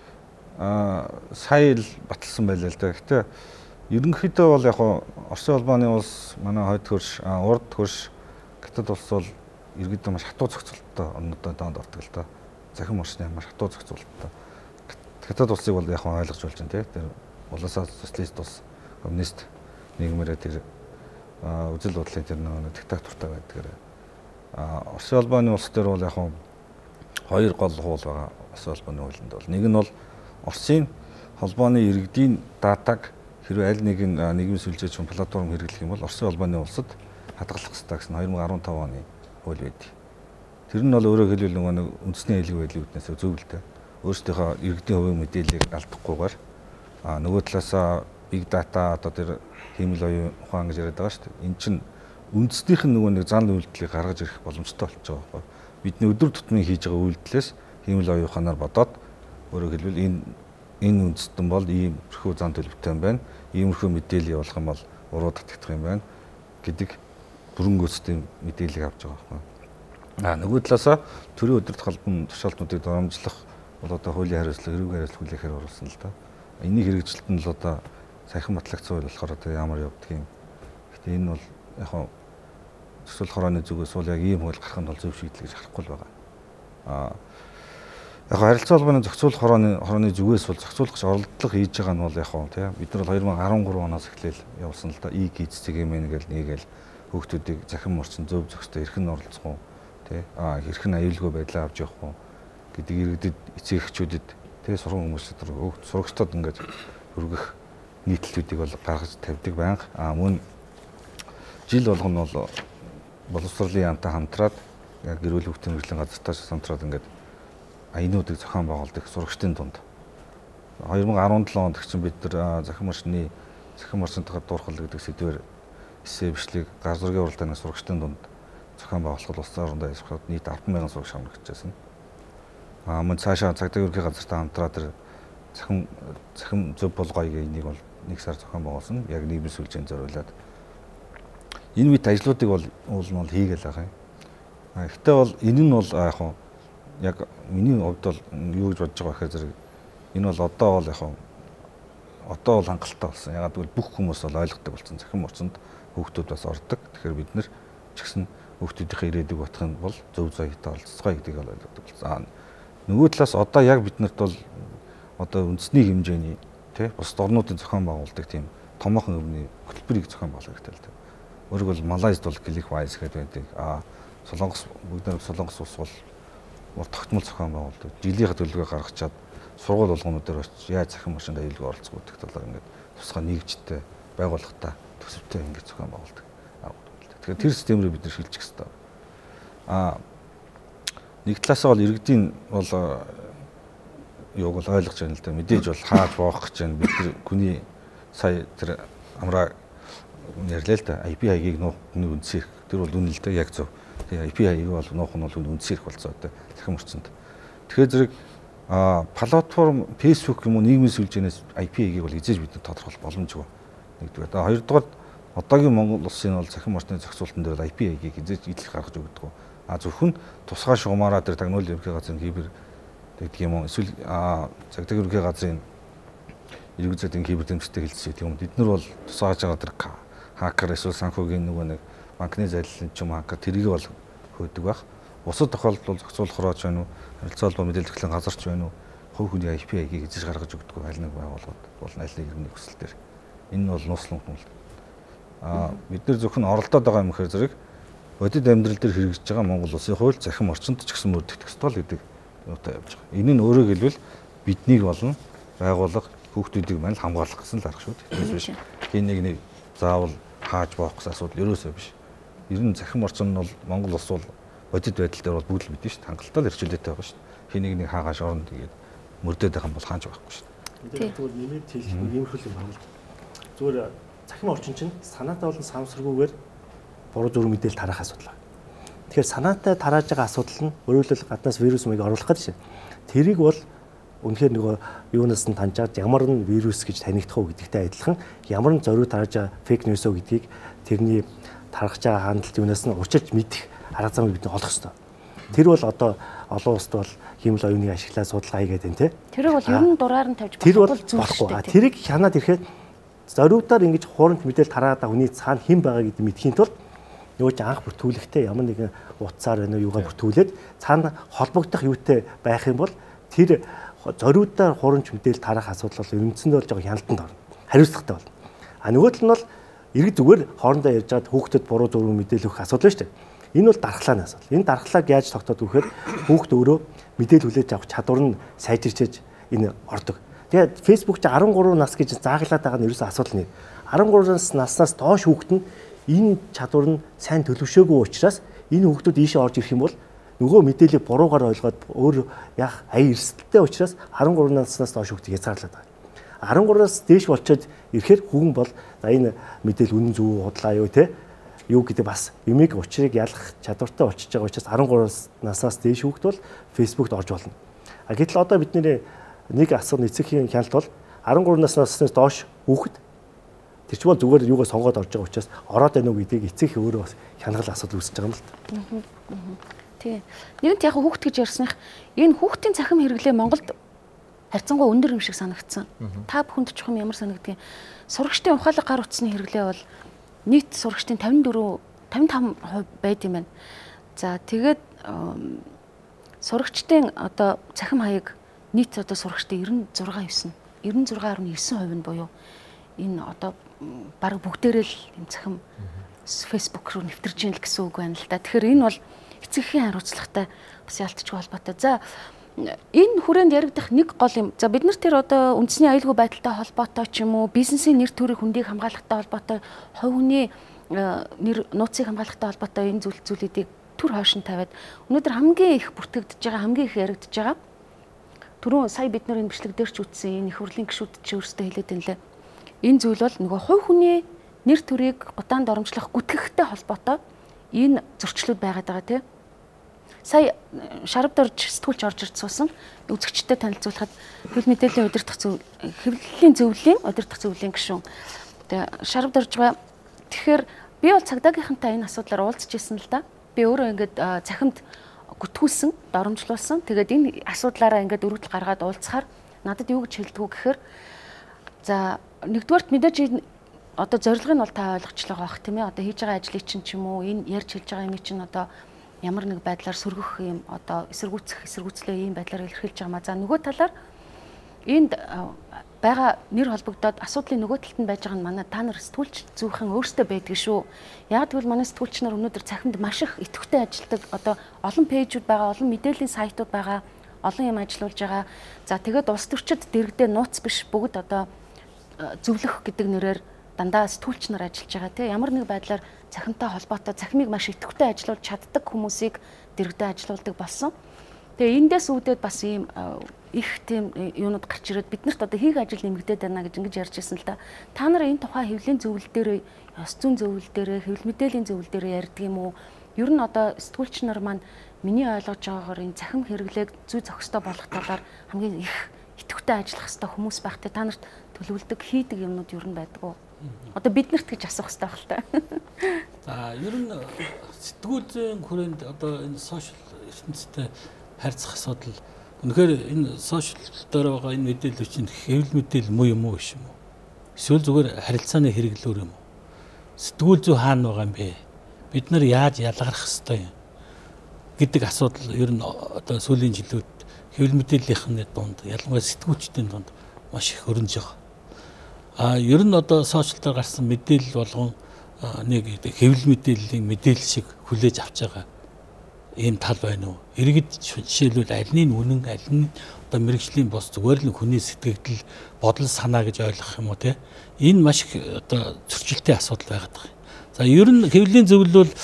Сая л баталсан байлаа л да. Гэхдээ ерөнхийдөө бол яг Оросын улбаны улс манай хойд хөрш, урд хөрш Хятад улс бол иргэдээ маш хатуу зохицуулттай орнуудад доонд ордог л да. Захин орчны маш хатуу зохицуулттай. Хятад улсыг бол яг ойлгож болж байна тий. Тэр улсаа социалист улс, коммунист нийгмээрээ тэр үзэл бодлын тэр нэг диктатуртай байдгаар. Оросын улбаны улс дээр бол яг хоёр гол хуул байгаа. Оросын улбаны хуулинд бол нэг нь бол Оросын холбооны иргэдийн датаг хэрвээ аль нэгэн нийгмийн сүлжээч платформ хэрэглэх юм бол Оросын улбаны улсад хадгалах хэрэгтэй гэсэн 2015 оны хууль байдаг. Тэр нь бол өөрөөр хэлбэл нэг үндэсний айлын байдлын үүднээс зөв л дээ. Өөрсдийнхөө иргэдийн хувийн мэдээллийг алдахгүйгээр нөгөө талаасаа big data одоо тэр хиймэл оюун ухаан гэж яриад байгаа шүү дээ. Эн чинь үндэснийх нь нөгөө нэг зан үйлдэлийг гаргаж ирэх боломжтой болж байгаа байхгүй. Бидний өдөр тутмын хийж байгаа үйлдэлээс хиймэл оюун ухаанаар бодоод өөрөөр хэлбэл энэ үндэстэн бол иймэрхүү зан төлөвтэй юм байна. Иймэрхүү мэдээлэл явуулах юм бол уруу татагдах юм байна гэдэг бүрэн гүйцэтгэх мэдээллийг авч байгаа байхгүй. Нөгөө талаасаа төрийн өдөрт холбон тушаалтнуудыг доромжлох бол одоо хуулийн хариуцлага, эрүүгийн хариуцлага хүлээхээр оруулсан л да. Энийг хэрэгжилт нь л одоо саяхан батлагдсан хууль болохоор одоо ямар явдаг юм. Гэхдээ энэ бол яг төсөл хорооны зүгээс бол яг ийм хууль гарах нь бол зөв шийдэл гэж харахгүй л байгаа. Яг харилцаа холбооны зохицуулах хорооны зүгээс бол зохицуулагч оролдлого хийж байгаа нь бол яг тийм бид нар 2013 оноос эхлээл явуулсан л да. CGM гэл нэгэл хүүхдүүдийг захин орчин зөв зохистой эрхэн оролцох уу тий хэрхэн аюулгүй байдлаа авч явах уу гэдэг иргэдэд эцэгчүүдэд тий сургууль хүмүүсд сурагчдод ингээд хүргэх нийтлэлүүдийг бол гаргаж тавьдаг байнга. Мөн жил болгоно бол боловсролын яамтай хамтраад яг гэрүүл хүүхдийн хөгжлийн газартаа хамтраад ингээд аянуудыг зохион байгуулдаг сурагчдын дунд 2017 онд чинь бид нар захин орчинтойгоо дуурхал гэдэг сэдвээр эссе бичлэг гар зургийн уралдааны сурагчдын дунд зохион байгуулахад улсын орондоо ясахад нийт 10,000 сурагч хамрагдчихсан. Мөн цаашаа цагдаа ерөнхий газартаа хамтраад тэр захин зөв болгоёг энийг бол нэг сар зохион байгуулсан. Яг нийгмийн сүлжээнд зориулаад энэ мэт ажлуудыг бол хийгээл байгаа юм. Гэхдээ бол энэ нь бол яг миний хувьд бол юу гэж бодож байгаа гэхээр зэрэг энэ бол одоо бол хангалттай болсон. Ягаад гэвэл бүх хүмүүс бол ойлгодог болсон. Захин орчинд хүүхдүүд бас ордог. Тэгэхээр бид нэр ч гэсэн хүүхдүүдийнхээ ирээдүйг бодох нь бол зөв зүйтэй олцгоё гэдгийг бол ойлгодог болсон. Нөгөө талаас одоо яг бид нарт бол одоо үндэсний хэмжээний тий бус орнуудын зохион байгуулдаг тийм томоохон өвний хөтөлбөрийг зохион байгуулах хэрэгтэй л дээ. Өөрөөр бол Малайзд бол ClickWise гэдэг байдаг. Солонгос улс бол урт тогтмол зохион байгуулдаг. Жилийнхээ төлөвлөгөө гаргачаад сургууль болгоонууд дээр очиж яаж захин машинд аюулгүй оролцох гэдэг талаар ингээд тусгай нэгжтэй байгууллагатай төсөвтэй ингэж зохион байгуулдаг. Тэгэхээр тэр системээр бид нар шилжих хэрэгтэй. Нэг талаасаа бол иргэдийн бол юуг бол ойлгож байна л да. Мэдээж бол хааж боох гэж байна. Бид нар хүний сая тэр амраа ярьлаа л да. IP хаягийг нуухны үндсээр тэр бол үнэн л да, яг зөв. Тэгээ IP хаягийг бол нуух нь бол үндсээр болцоо одоо захин орчинд. Тэгэхээр зэрэг платформ Facebook юм уу нийгмийн сүлжээнээс IP хаягийг бол эзэж бид тодорхойлох боломжгүй. Нэгдүгээр. Хоёрдугаар одоогийн Монгол улсын бол захин орчны зохицуулалтын дээр IP хаягийг эзэж идэл гаргаж өгдөг. Зөвхөн тусгай шугамаараа тэр тагнуулын ерөнхий газрын кибер гэдэг юм уу эсвэл цагтаг ерөнхий газрын иргэн зүйн кибер дэмжлэгтэй хэлцээ тийм үү. Бид нар бол тусгааж байгаа тэр хакер эсвэл санхүүгийн нөгөө нэг банкны зайлшгүй ч юм хакер тэрийг бол хөөдөг байх. Бусад тохиолдолд зохицуулахроо ч байна уу, харилцаа холбоо мэдээлэл хөтлөн газар ч байна уу, хувь хүний IP хаягийг эзэж гаргаж өгдөг аль нэг байгууллагууд бол аль нэг иргэний хүсэл дээр. Энэ нь бол нууцлан хүмүүс. Бид нар зөвхөн оролдоод байгаа юм хэрэг зэрэг бодит амьдрал дээр хэрэгжиж байгаа Монгол улсын хууль захим орчинд ч гэсэн мөрдөх ёстой л гэдэг юутай явж байгаа. Энэ нь өөрөөр хэлбэл биднийг болон байгууллага хүүхдүүдийг маань хамгаалах гэсэн л арга шүү дээ. Тиймээс биш. Хин нэг заавал хааж боох гэсэн асуудал ерөөсөө биш. Ер нь захим орчин нь бол Монгол улс бол бодит байдал дээр бол бүгд л мэднэ шүү дээ. Хангалттай л эрхчлөлтэй байгаа шүү дээ. Хин нэг хаагааш орно тэгээд мөрдөд байх юм бол хааж байхгүй шүү дээ. Тэгвэл нэмээд хэлэх иймэрхүү юм байна л. Зүгээр захим орчин чинь санаатай болон самсргүйгээр буруу зүрх мэдээлэл тараах асуудал. Тэгэхээр санаатай тарааж байгаа асуудал нь өөрөлдөл гаднаас вирус маяг оруулах гэдэг чинь. Тэрийг бол үнэхээр нөгөө юунаас нь таньжаад ямар нэг вирус гэж танигдах уу гэдэгтэй адилхан ямар нэг зориуд тарааж байгаа фейк ньюс үү гэдгийг тэрний тархаж байгаа хандлт юунаас нь урчилж мэдэх арга замыг бид олох хэрэгтэй. Тэр бол одоо олон улсад бол хиймэл оюуныг ашиглаад судалгаа хийгээд байна те. Тэрийг бол ер нь дураар нь тавьж болохгүй. Тэрийг хянаад ирэхэд зориудаар ингэж хуурамч мэдээлэл тараад байгаа хүний цаана хэн байгаа гэдэг мэдхийн тулд нөгөө ч анх бүртгүүлэхдээ ямар нэгэн утсаар байна уу юугаар бүртгүүлээд цаана холбогдох юутай байх юм бол тэр зориудаар хуурамч мэдээлэл тараах асуудал бол ерөнхийдөө болж байгаа хяналтанд орно. Хариуцлагатай болно. Нөгөө тал нь бол иргэд зүгээр хоорондоо ярьж байгаад хүүхдэд буруу зөв мэдээлэл өгөх асуудал шүү дээ. Энэ бол дархлааны асуудал. Энэ дархлааг яаж тогтоох вэ гэхээр хүүхд өөрөө мэдээлэл хүлээж авах чадвар нь сайжирчээж энэ ордог. Тэгээд Facebook ч 13 нас гэж зааглаад байгаа нь ерөөсөө асуудал нэ. 13 наснаас доош хүүхд нь энэ чадвар нь сайн төлөвшөөгүй учраас энэ хүүхдүүд ийшээ орж ирэх юм бол нөгөө мэдээлэл буруугаар ойлгоод өөр яг ая эрсдэлтэй учраас 13 наснаас доош хүүхдийг хязгаарлаад байгаа. 13-аас дээш болчиход ирэхээр хүүхэн бол за энэ мэдээлэл үнэн зөв худлаа юу те юу гэдэг бас юмыг учрыг ялах чадвартай болчихж байгаа учраас 13 наснаас дээш хүүхд бол Facebook-д орж болно. Гэтэл одоо бидний нэг асар эцэгхийн хяналт бол 13 наснаас доош хүүхэд тэр чинь бол зүгээр юугаа сонгоод орж байгаа учраас ороод байна уу гэдгийг эцэг өөрөө бас хяналгал асуудал үүсэж байгаа юм л та. Тий. Нэгэнт яг хүүхэд гэж ярьсных энэ хүүхдийн цахим хэрэглээ Монголд харьцангуй өндөр юм шиг санагдсан. Та бүхэнд чухам ямар санагдгийг сурагчдын ухаалаг гар утасны хэрэглээ бол нийт сурагчдын 55% байд юм байна. За тэгээд сурагчдын одоо цахим хаяг нийт одоо сурагчдын 96.9% нь буюу энэ одоо баг бүгдээрээ л энэ цахим Facebook руу нэвтэрж ийн л гэсэн үг байна л да. Тэгэхээр энэ бол эцэгхийн хариуцлагатай бас ялцчгүй холбоотой. За энэ хүрээнд яригдах нэг гол юм. За бид нар тэр одоо үндэсний аюулгүй байдалтай холбоотой ч юм уу, бизнесийн нэр төрийн хүндийг хамгаалахтай холбоотой, хувь хүний нэр нууцыг хамгаалахтай холбоотой энэ зүйлүүдийг түр хойш нь тавиад өнөөдөр хамгийн их бүртгэгдэж байгаа, хамгийн их яригдж байгаа. Түрүүн сая бид нар энэ бичлэг дээр ч үтсэн энэ их хурлын гишүүд чи өөрсдөө хэлээд байна лээ. Энэ зүйл бол нөгөө хувь хүний нэр төрийг удаан доромжлох гүтгэхтэй холбоотой энэ зөрчлүүд байгаад байгаа тийм. Сая шарав дорж сэтгүүлч орж ирж суусан үзэгчтэй танилцуулахад хөл мэдээллийн хэвлэлийн зөвлөлийн удирдах зөвлөлийн гишүүн. Тэгээ шарав дорж байгаа. Тэгэхээр би бол цагдаагийнхантай энэ асуудлаар уулзч ирсэн л да. Би өөрөө ингээд цахимд гүтгүүлсэн, доромжлуулсан. Тэгээд энэ асуудлаараа ингээд өргөдөл гаргаад уулзахаар надад юу гэж хэлдэг вэ гэхээр за нэгдүгээрт мэдээж одоо зорилго нь бол та ойлгочлоо байх тийм ээ. Одоо хийж байгаа ажлыг чинь ч юм уу энэ ярьж хэлж байгаа юм чинь одоо ямар нэг байдлаар сөргөх юм одоо эсэргүүцлээ ийм байдлаар илэрхийлж байгаа маа. За нөгөө талаар энд байгаа нэр холбогдоод асуудлын нөгөө талд нь байж байгаа нь манай та нар сэтгүүлч зөвхөн өөрсдөө байдаг шүү. Яг тэгвэл манай сэтгүүлч нар өнөөдөр цахимд маш их идэвхтэй ажилладаг. Одоо олон пэйжүүд байгаа, олон мэдээллийн сайтууд байгаа, олон юм ажиллаулж байгаа. За тэгээд улс төрчид дэрэгдээ нууц биш бүгд одоо зөвлөх гэдэг нэрээр дандаа сэтгүүлч нар ажиллаж байгаа тийм ямар нэг байдлаар цахимтай холбоотой цахимыг маш идэвхтэй ажиллуулж чаддаг хүмүүсийг дэрэгдээ ажилуулдаг болсон. Тэгээ эндээс үүдээд бас ийм их тийм юунууд гарч ирээд биднэрт одоо хийх ажил нэмэгдээд байна гэж ингэж ярьж ирсэн л да. Та нар энэ тухай хэвлэлийн зөвлөл дээр, ёс зүйн зөвлөл дээр, хэвлэл мэдээллийн зөвлөл дээр ярьдаг юм уу? Ер нь одоо сэтгүүлч нар маань миний ойлгож байгаагаар энэ цахим хэрэглээг зүй зохистой болгох талаар хамгийн их идэвхтэй ажиллах хэрэгтэй хүмүүс байхтай та нарт төлөвлөдөг хийдэг юмнууд ер нь байдаг уу? Одоо биднэрт гэж асуух хэрэгтэй байх л та. За ер нь сэтгүүлийн хүрээнд одоо энэ сошиал ертөнцтэй харьцах асуудал үнэхээр энэ сошиал дээр байгаа энэ мэдээлэл чинь хэвлэл мэдээлэл муу юм уу биш юм уу? Эсвэл зүгээр харилцааны хэрэглүүр юм уу? Сэтгүүл зүй хаана байгаа юм бэ? Бид нар яаж ялгарх ёстой юм гэдэг асуудал ер нь одоо сүүлийн жилүүд хэвлэл мэдээллийнхний дунд ялангуяа сэтгүүлчдийн дунд маш их өрнөж байгаа. Ер нь одоо сошиал дээр гарсан мэдээлэл болгон нэг хэвлэл мэдээллийн мэдээлэл шиг хүлээж авч байгаа ийм тал байна уу? Иргэд жишээлбэл аль нь үнэн, аль нь одоо мэрэгжлийн бос зүгээр л хүний сэтгэгдэл, бодол санаа гэж ойлгох юм уу те? Энэ маш их одоо зөрчилтэй асуудал байгаад байгаа. За ер нь хэвлэлийн зөвлөл бол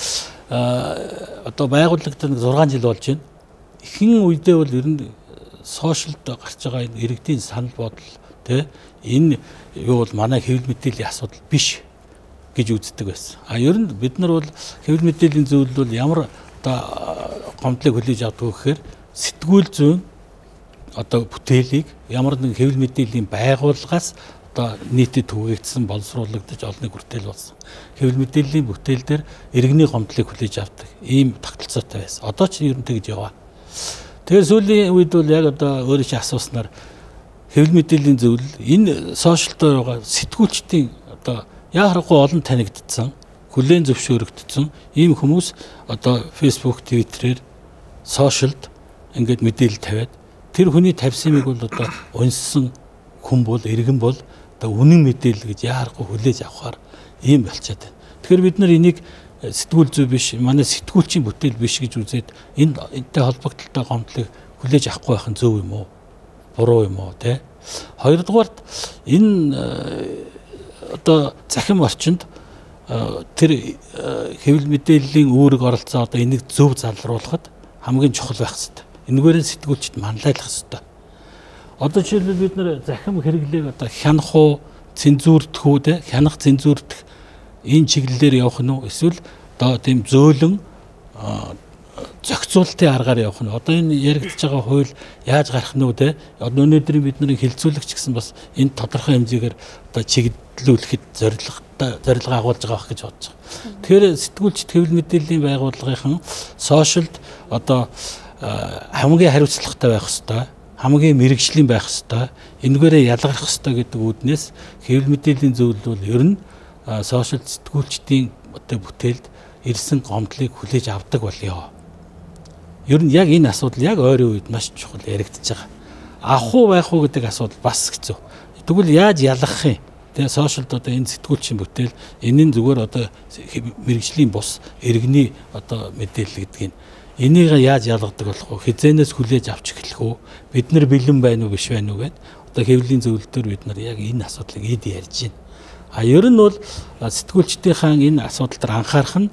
одоо байгууллагад 6 жил болж байна. Ихэнх үедээ бол ер нь сошиалд гарч байгаа энэ иргэдийн санал бодол те энэ юу бол манай хэвлэл мэдээллийн асуудал биш гэж үздэг байсан. Ер нь бид нар бол хэвлэл мэдээллийн зөвлөл бол ямар одоо гомдлыг хүлээж авдаг гэхээр сэтгүүл зүйн одоо бүтээлийг ямар нэгэн хэвлэл мэдээллийн байгууллагаас одоо нийтэд түгээгдсэн боловсруулагдаж олныг хүртэл болсон. Хэвлэл мэдээллийн бүтээл дээр иргэний гомдлыг хүлээж авдаг ийм тогтолцоотой байсан. Одоо ч ер нь тэгж яваа. Тэгэхээр сүүлийн үед бол яг одоо өөрөө чи асууснаар хэвлэл мэдээллийн зөвлөл энэ сошиал дээр байгаа сэтгүүлчдийн одоо яарахгүй олон танигдсан, хүлээн зөвшөөрөгдсөн ийм хүмүүс одоо Facebook, Twitter-ээр сошиалд ингээд мэдээлэл тавиад тэр хүний тавьсан юмыг бол одоо унссан хүн бол иргэн бол одоо үнэн мэдээлэл гэж яарахгүй хүлээж авахаар ийм болчиход байна. Тэгэхээр бид нар энийг сэтгүүл зүй биш, манай сэтгүүлчийн бүтээл биш гэж үзээд энэтэй холбогдлолтой гомдлыг хүлээж авахгүй байх нь зөв юм уу? Буруу юм уу те? Хоёрдугаарт энэ одоо захим орчинд тэр хэвлэл мэдээллийн үүрэг оролцоо одоо энийг зөв залруулахад хамгийн чухал байх хэрэгтэй. Энэгээр нь сэтгүүлчд манлайлах хэрэгтэй. Одоо жишээлбэл бид нар захим хэрэглээг одоо хянах уу, цензурдэх үү те? Хянах, цензурдэх энэ чиглэлээр явах нь уу? Эсвэл одоо тийм зөөлөн зохицуултын аргаар явах нь. Одоо энэ яригдж байгаа хууль яаж гарах нь үү те? Одоо өнөөдрийн бидний хилцүүлэгч гэсэн бас энэ тодорхой хэмжээгээр одоо чиглэлүүлэхэд зорилго агуулж байгаа гэж бодож байгаа. Тэгэхээр сэтгүүлчд хэвлэл мэдээллийн байгууллагын сошиалд одоо хамгийн хариуцлагатай байх ёстой, хамгийн мэрэгжлийн байх ёстой, энэгээрээ ялгарх ёстой гэдэг үүднээс хэвлэл мэдээллийн зөвлөл бол ер нь сошиал сэтгүүлчдийн одоо бүтээлд ирсэн гомдлыг хүлээж авдаг болёо. Ер нь яг энэ асуудал яг ойрын үед маш чухал яригдчихэж байгаа. Авах уу байх уу гэдэг асуудал бас хэцүү. Тэгвэл яаж ялгах юм? Тэгээ сошиалд одоо энэ сэтгүүлчийн бүтээл энэ нь зүгээр одоо мэрэгжлийн бус иргэний одоо мэдээлэл гэдгийг энийг яаж ялгадаг болох вэ? Хизээнээс хүлээж авч эхлэх үү? Бид нар бэлэн байна уу биш байна уу гэд одоо хэвлэлийн зөвлөлтөөр бид нар яг энэ асуудлыг ярьж байна. Ер нь бол сэтгүүлчдийнхаа энэ асуудал дээр анхаарах нь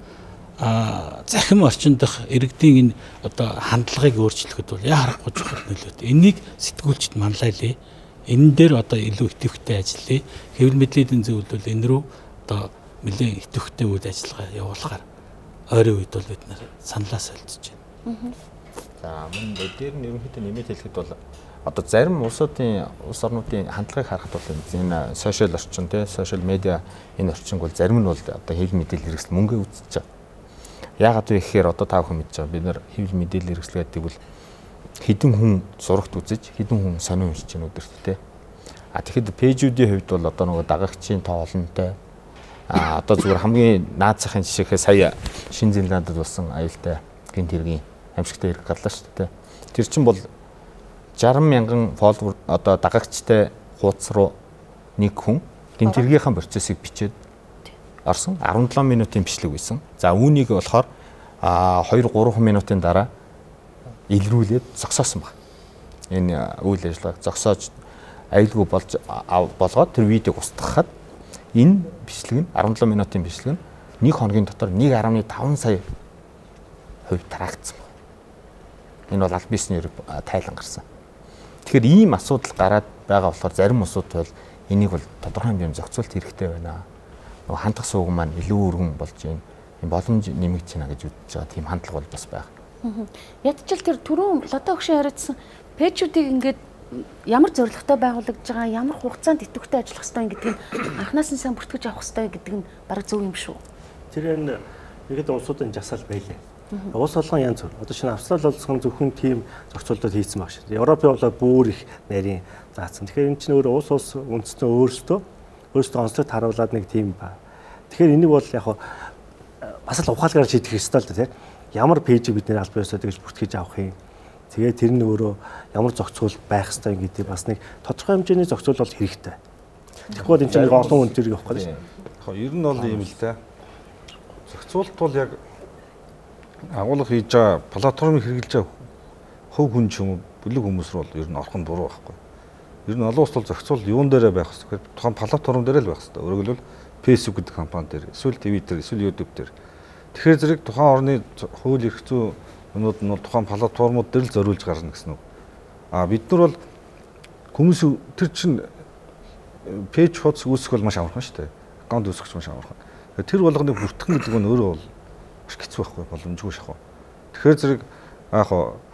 захим орчин дах иргэдийн энэ одоо хандлагыг өөрчлөхөд бол яарахгүй чухал нөлөөтэй. Энийг сэтгүүлчд манлайлъя. Энэ дээр одоо илүү идэвхтэй ажиллая. Хэвлэл мэдээллийн зөвлөл энэ рүү одоо нэлээд идэвхтэй үйл ажиллагаа явуулахаар ойрын үед бол бид нар саналаа солилцож байна. За мөн дээр нь ерөнхийдөө нэмээд хэлэхэд бол одоо зарим улс орнуудын хандлагыг харахад бол энэ сошиал орчин те сошиал медиа энэ орчинг бол зарим нь бол одоо хэвлэл мэдээлэл хэрэгсэл мөнгө үзэж байгаа. Яагаад вэ гэхээр одоо та бүхэн мэдж байгаа бид нар хэвлэл мэдээлэл хэрэгсэл гэдэг бол хэдэн хүн зурагт үзэж хэдэн хүн сонио уншиж байна өдөрт те. Тэгэхэд пэйжүүдийн хувьд бол одоо нөгөө дагагчийн тоо олонтой одоо зүгээр хамгийн наад захын жишээхээ сая Шинэ Зеландд болсон аюултай гэнт хэргийн амьсгалтай хэрэг гарлаа шүү дээ. Тэр чинь бол 60 мянган фолловер одоо дагагчтай хуудас руу нэг хүн гэнт хэргийнхаа процессыг бичээд орсон 17 минутын бичлэг байсан. За үүнийг болохоор 2-3 минутын дараа илрүүлээд зогсоосон баг. Энэ үйл ажиллагааг зогсоож аюулгүй болгоод тэр видеог устгахад энэ бичлэг нь 17 минутын бичлэг нь 1 хоногийн дотор 1.5 сая хувь тараагдсан байна. Энэ бол аль биесний тайлан гарсан. Тэгэхээр ийм асуудал гараад байгаа болохоор зарим улсууд бол энийг бол тодорхой хэмжээний зохицуулт хэрэгтэй байна. Нөгөө хандах сууг маань илүү өргөн болж байна. Энэ боломж нэмэгдэж байна гэж үзэж байгаа тийм хандлага бол бас байна. Ядчил тэр түрүүн лото өгшин яриадсан пэйжүүдийг ингээд ямар зорилготой байгуулагдж байгаа, ямар хугацаанд идэвхтэй ажиллах хэрэгтэй гэдгийг анханаас нь сайн бүртгэж авах хэрэгтэй гэдэг нь бараг зөв юм шүү. Тэр энэ иргэд улсуудын жагсаал байлээ. Улс болгон янз бүр. Одоо шинэ Австрали улсын зөвхөн тийм зохицуултууд хийсэн баг шүү. Европын бол бүр их нарийн заасан. Тэгэхээр энэ чинь өөрөө улс үндэстэн өөрсдөө онцлог харуулад нэг тийм ба. Тэгэхээр энийг бол яг бас л ухаалгаар шийдэх ёстой л да тийм. Ямар пэйжийг бид нэр аль биесээ гэж бүртгэж авах юм. Тэгээд тэр нь өөрөө ямар зохицуул байх ёстой гэдэг бас нэг тодорхой хэмжээний зохицуул бол хэрэгтэй. Тэгэхгүй бол энэ чинь нэг олон хүн зэрэг явах гэдэг. Яг ер нь бол ийм л да. Зохицуулт бол яг агуулга хийж байгаа платформыг хэрэгжилж байгаа хөв хүн ч юм уу бүлэг хүмүүс рүү бол ер нь орох нь буруу байхгүй. Ер нь олон улс бол зохицуул юун дээрээ байх хэрэгтэй. Тухайн платформ дээр л байх хэрэгтэй. Өөрөөр хэлбэл Facebook гэдэг компани дээр, эсвэл Twitter, эсвэл YouTube дээр. Тэгэхээр зэрэг тухайн орны хууль эрх зүй юмуд нь тухайн платформуд дээр л зориулж гарна гэсэн үг. Бид нар бол хүмүүс тэр чинь пэйж хуудас үүсгэх бол маш амархан шүү дээ. Аккаунт үүсгэх маш амархан. Тэр болгоныг бүртгэх гэдэг нь өөрөө бол маш хэцүү байхгүй боломжгүй шахав. Тэгэхээр зэрэг яг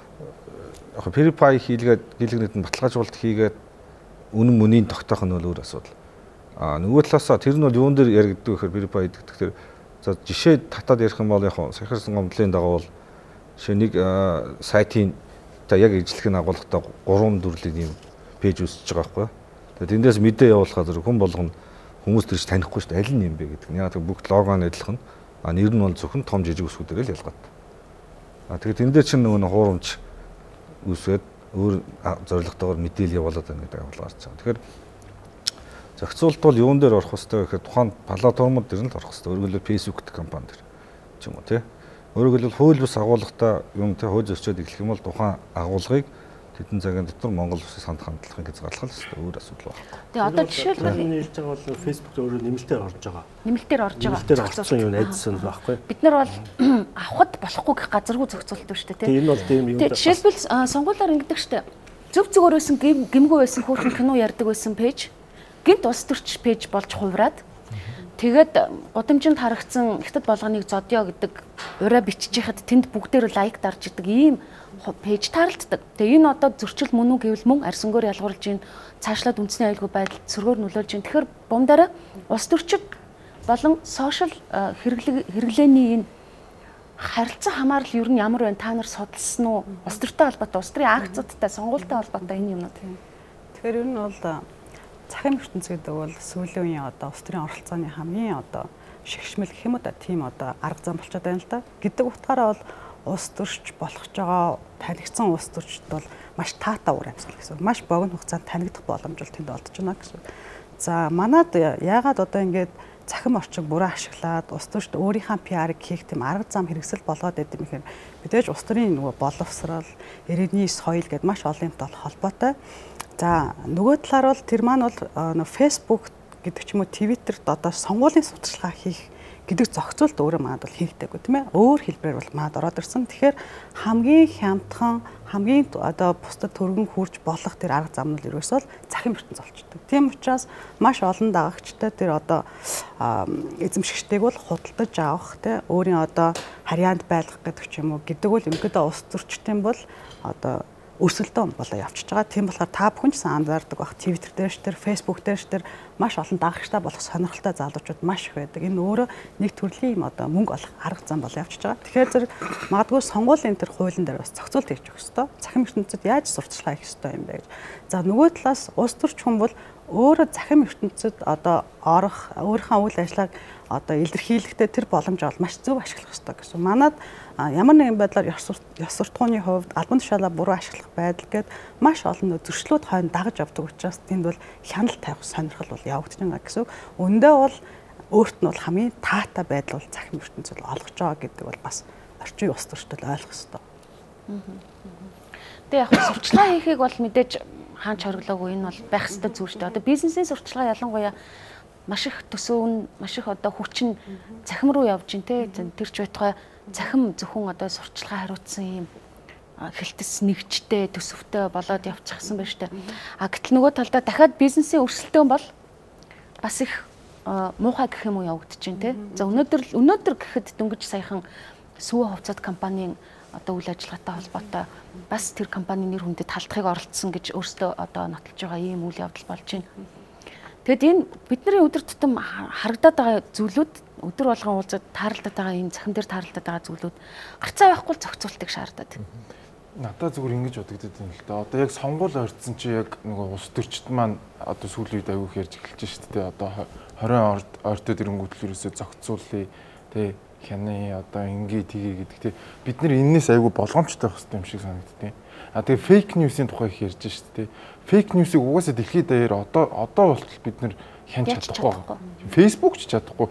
PewDiePie хийлгээд нь баталгаажуулалт хийгээд үнэн мөнийг тогтоох нь бол өөр асуудал. Нөгөө талаасаа тэр нь бол юун дээр яригддаг гэхээр PewDiePie гэдэг. За жишээ татаад ярих юм бол яг сахарсан гомдлын дагуу бол жишээ нэг сайтын яг ижлэхийг агуулгатай 3-4 ийм пэйж үүсэж байгаа байхгүй. Тэгээд эндээс мэдээ явуулахаар зэрэг хүн болгоно хүмүүс тэрч танихгүй шүү дээ. Аль нь юм бэ гэдэг. Яг тэр бүгд логоны адилхан. Нэр нь бол зөвхөн том жижиг үсгүүдээр л ялгаатай. Тэгээд энэ дээр чинь нөгөө хуурамч үсгээд өөр зорилготойгоор мэдээлэл явуулаад байна гэдэг агуулга гарч байгаа. Тэгэхээр зохицуулт бол юун дээр орох хэвээр гэхээр тухайн платформуд дээр нь л орох хэвээр. Өөрөөр хэлбэл Facebook гэх компани дээр ч юм уу тий. Өөрөөр хэлбэл хууль бус агуулгатай юм тий хууль зөрчөөд эхлэх юм бол тухайн агуулгыг хэдэн цагийн дотор Монгол улсын санд хандлагын хязгаарлах л хэвээр өөр асуудал байна. Тэгээ одоо жишээлбэл нийлж байгаа бол Facebook өөрөө нэмэлтээр орж байгаа. Нэмэлтээр орж байгаа. Нэмэлтээр орсон юм айдсан байхгүй. Бид нар бол авахд болохгүй гэх газаргүй зохицуулт шүү дээ тий. Энэ бол тийм юм. Тэгээ жишээлбэл сонгуулиар ингэдэг шүү дээ. Зөв зөвөр байсан гимгүй байсан хөөрхөн кино ярьдаг байсан пэйж гинт улс төрч пэйж болж хувраад тэгээд гудамжинд харагдсан хятад болгоныг зодё гэдэг ураа бичиж яхад тэнд бүгдээр лайк дарж идэг ийм пэйж тааралддаг. Тэгээ энэ одоо зөрчил мөн үү гэвэл мөн арсангоор ялгуулж ийн цаашлаад үндэсний аюулгүй байдал сөргөөр нөлөөлж ийн. Тэгэхээр бумдаараа улс төрчид болон сошиал хэрэглээний энэ харилцан хамаарал ер нь ямар байна? Та нар судалсан уу? Улс төртэй холбоотой, улс төрийн акцуудтай, сонгуультай холбоотой энэ юмнууд. Тэгэхээр ер нь бол захын ертөнц гэдэг бол сүүлийн үеийн одоо улс төрийн оролцооны хамгийн одоо шигшмэл гэх юм уу тийм одоо арга зам болчиход байна л да. Гэдэг утгаараа бол улс төрч болох ч байгаа танигдсан улс төрчд бол маш таатай уур амьсгал гэсэн. Маш богино хугацаанд танигдах боломж бол тэнд олдож байна гэсэн. За манад яагаад одоо ингэж цахим орчиг буруу ашиглаад улс төрчд өөрийнхөө PR-ыг хийх тийм арга зам хэрэгсэл болгоод байд юм ихээр мэдээж улс төрийн нөгөө боловсрал, иргэний соёл гэдээ маш олон юмтай холбоотой. За нөгөө талаар бол тэр маань бол Facebook гэдэг ч юм уу Twitter-д одоо сонгуулийн судалгаа хийх гэдэг зохицуулт өөрөө манад бол хийгдэггүй тийм ээ. Өөр хэлбэрээр бол манад ороод ирсэн. Тэгэхээр хамгийн хямдхан, хамгийн одоо бусдад төргөн хүрж болох тэр арга зам нь ерөөсөө захин ертөнц болчдөг. Тийм учраас маш олон дагагчтай тэр одоо эзэмшигчтэйг бол худалдаж авах тийм өөрийн одоо харьяанд байлгах гэдэг ч юм уу гэдэг бол ерөнхийдөө улс төрчтийн бол одоо өрсөлдөөн болоо явчихж байгаа. Тийм болохоор та бүхэн ч анзаардаг бах Twitter дээр ч тэр Facebook дээр ч тэр маш олон дагагчтай болох сонирхолтой залуучууд маш их байдаг. Энэ өөрөө нэг төрлийн юм одоо мөнгө олох арга зам болоо явчихж байгаа. Тэгэхээр зэрэг магадгүй сонгуулийн тэр хуулийн дээр бас зохицуулт хийж өгөх ёстой. Захин ертөнцид яаж сурталчилгаа хийх ёстой юм бэ гэж. За нөгөө талаас улс төрч хүн бол өөрөө захин ертөнцид одоо орох өөрийнхөө үйл ажиллагааг одоо илэрхийлэхдээ тэр боломж бол маш зөв ашиглах ёстой гэсэн. Манад ямар нэгэн байдлаар ёс суртахууны хувьд албан тушаалаа буруу ашиглах байдал гээд маш олон зөрчлүүд хойно дагаж явдаг учраас тэнд бол хяналт тавих сонирхол бол явагдаж байгаа гэсэн. Өндөө бол өөрт нь бол хамгийн таатай байдал бол захин ертөнцид олгож байгаа гэдэг бол бас орчин улс төрчдөл ойлгох ёстой. Тэгээ яг сурталчилгаа хийхийг бол мэдээж хаан чориглоогүй энэ бол байх ёстой зүйл шүү дээ. Одоо бизнесийн сурталчилгаа ялангуяа маш их төсөв нь маш их одоо хүч нь цахим руу явж гин те. Тэр ч байтугай цахим зөвхөн одоо сурталчилгаа хариуцсан юм хэлтэс нэгжтэй төсөвтэй болоод явчихсан байна шүү дээ. Гэтэл нөгөө талдаа дахиад бизнесийн өрсөлдөөн бол бас их муухай гэх юм уу явагдаж байна те. За өнөөдөр гэхэд дөнгөж саяхан Сүүе хувьцаат компанийн одоо үйл ажиллагаатай холбоотой бас тэр компанийн нэр хүндэд халтхыг оролцсон гэж өөрсдөө одоо нотолж байгаа ийм үйл явдал болж байна. Тэгэд энэ бидний өдөр тутам харагдаад байгаа зүйлүүд өдөр болгон уулзаад тааралдаад байгаа энэ цахим дээр тааралдаад байгаа зүйлүүд гарцаа байхгүй зохицуултыг шаардаад. Надад зүгээр ингэж бодогдод юм л да. Одоо яг сонгуул орцсон чи яг нөгөө улс төрчд маань одоо сүүлийн үед аягүй ярьж эхэлж шүү дээ. Одоо 20 ойртод ирэнгүүтэл ерөөсөө зохицуулъя тий хяны одоо ингээ тгий гэдэг тий бид нар энэс аягүй болгоомжтой байх хэрэгтэй юм шиг санагдтыг. Тэгээ фейк ньюсийн тухай их ярьж шүү дээ. Фейк ньюсыг угаасаа дэлхийд даяар одоо болтол бид нар хянж чадахгүй. Facebook ч чадахгүй.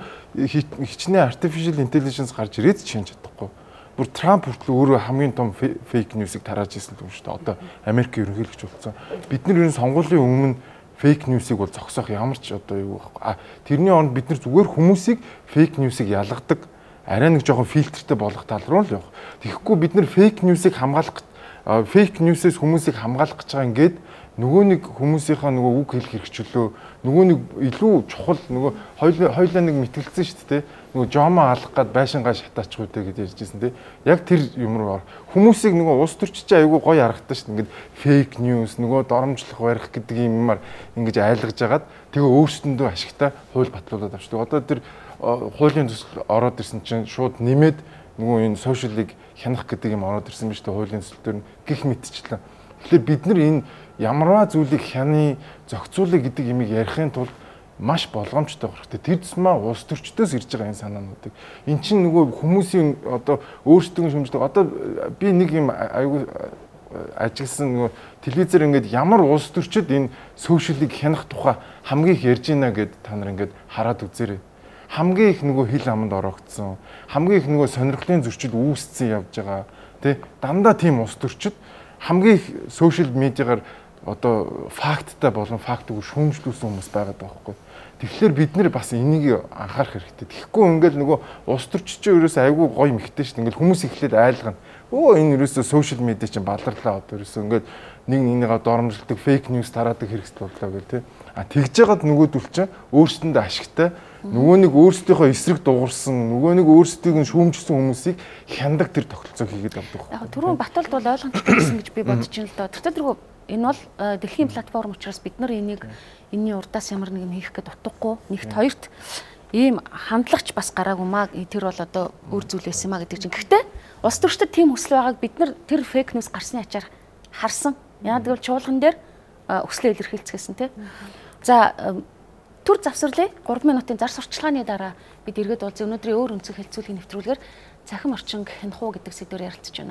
Хичнээн artificial intelligence гарч ирээд ч хянж чадахгүй. Бүр Трамп хүртэл өөрөө хамгийн том фейк ньюсыг тарааж ирсэн юм шүү дээ. Одоо Америк ерөнхийлөгч болсон. Бид нар ер нь сонгуулийн өмнө фейк ньюсыг бол зогсоох ямар ч одоо юу байхгүй. Тэрний оронд бид нар зүгээр хүмүүсийг фейк ньюсыг ялгадаг арай нэг жоохон фильтртэй болох тал руу л явах. Тэгэхгүй бид нар фейк ньюсыг хамгаалах фейк ньюсээс хүмүүсийг хамгаалах гэж байгаа ингээд нөгөө нэг хүмүүсийнхаа нөгөө үг хэлэх хэрэгчлөө нөгөө нэг илүү чухал нөгөө хоёлаа нэг мэтгэлцсэн шүү дээ. Нөгөө жомоо алах гад байшингаа шатаачих үедээ гэж ярьжсэн тий. Яг тэр юм руу хүмүүсийг нөгөө улс төрчиж айгүй гоё харагдсан шүү дээ. Ингээд фейк ньюс нөгөө доромжлох барих гэдэг юмар ингэж айлгаж агаад тэгээ өөрсдөндөө ашигтай хууль батлуулаад авчдаг. Одоо тэр хуулийн төсөл ороод ирсэн чинь шууд нэмээд нөгөө энэ сошиалыг хянах гэдэг юм ороод ирсэн биз дээ хуулийн төсөл төр гих мэтчлэн. Тэгэхээр бид нар энэ ямарваа зүйлийг хяны зохицуулъя гэдэг имийг ярихын тулд маш болгоомжтой байх хэрэгтэй. Тэр тусмаа улс төрчдөөс ирж байгаа энэ санаануудыг эн чинь нөгөө хүмүүсийн одоо өөрсдөө шүмждэг. Одоо би нэг юм аюул ажигласан нөгөө телевизээр ингээд ямар улс төрчид энэ сошиалыг хянах тухай хамгийн их ярьж байна гэд та нар ингээд хараад үзээрэй. Хамгийн их нөгөө хил аманд ороогдсон. Хамгийн их нөгөө сонирхлын зөрчил үүсцэн явж байгаа. Тэ дандаа тийм улс төрчид хамгийн их сошиал медиагаар одоо факттай болон фактыг шүүмжлүүлсэн хүмүүс байгаад байгаа байхгүй. Тэгэхээр бид нэр бас энийг анхаарах хэрэгтэй. Тэгэхгүй ингээл нөгөө улс төрчид ерөөсөө айгүй гоё мэгтэй шүү дээ. Ингээл хүмүүс ихлээд айлгана. Энэ ерөөсөө сошиал медиа чинь баларлаа одоо ерөөсөө ингээд нэг нэгнийгээ доромжилдаг фейк ньюс тараадаг хэрэгсэл боллоо гэл тээ. Тэгж яагаад нөгөөдөл чинь өөрсдөндөө ашигтай нөгөө нэг өөрсдийнхөө эсрэг дуурсан нөгөө нэг өөрсдийг нь шүүмжсэн хүмүүсийг хяндаг тэр тогтолцоог хийгээд авдаг. Яг түрүүн Батулд бол ойлгомжтой гэсэн гэж би бодож байна л доо. Тэртээ энэ бол дэлхийн платформ учраас бид нар энэний урдаас ямар нэг юм хийх гээд утгагүй. Нэгт хоёрт ийм хандлагч бас гараагүй маа тэр бол одоо өөр зүйл байсан маа гэдэг чинь. Гэхдээ улс төрчдөд тийм хүсэл байгааг бид нар тэр фейк ньюс гарсны ачаар харсан. Яг тэгвэл чуулган дээр өслөө илэрхийлцгээсэн тий. За түр завсарлаа 3 минутын зар сурталчилгааны дараа бид эргээд уулзъя. Өнөөдрийн өөр өнцөг хэлцүүлгийн нэвтрүүлгээр цахим орчин хянах уу гэдэг сэдвээр ярилцж байна.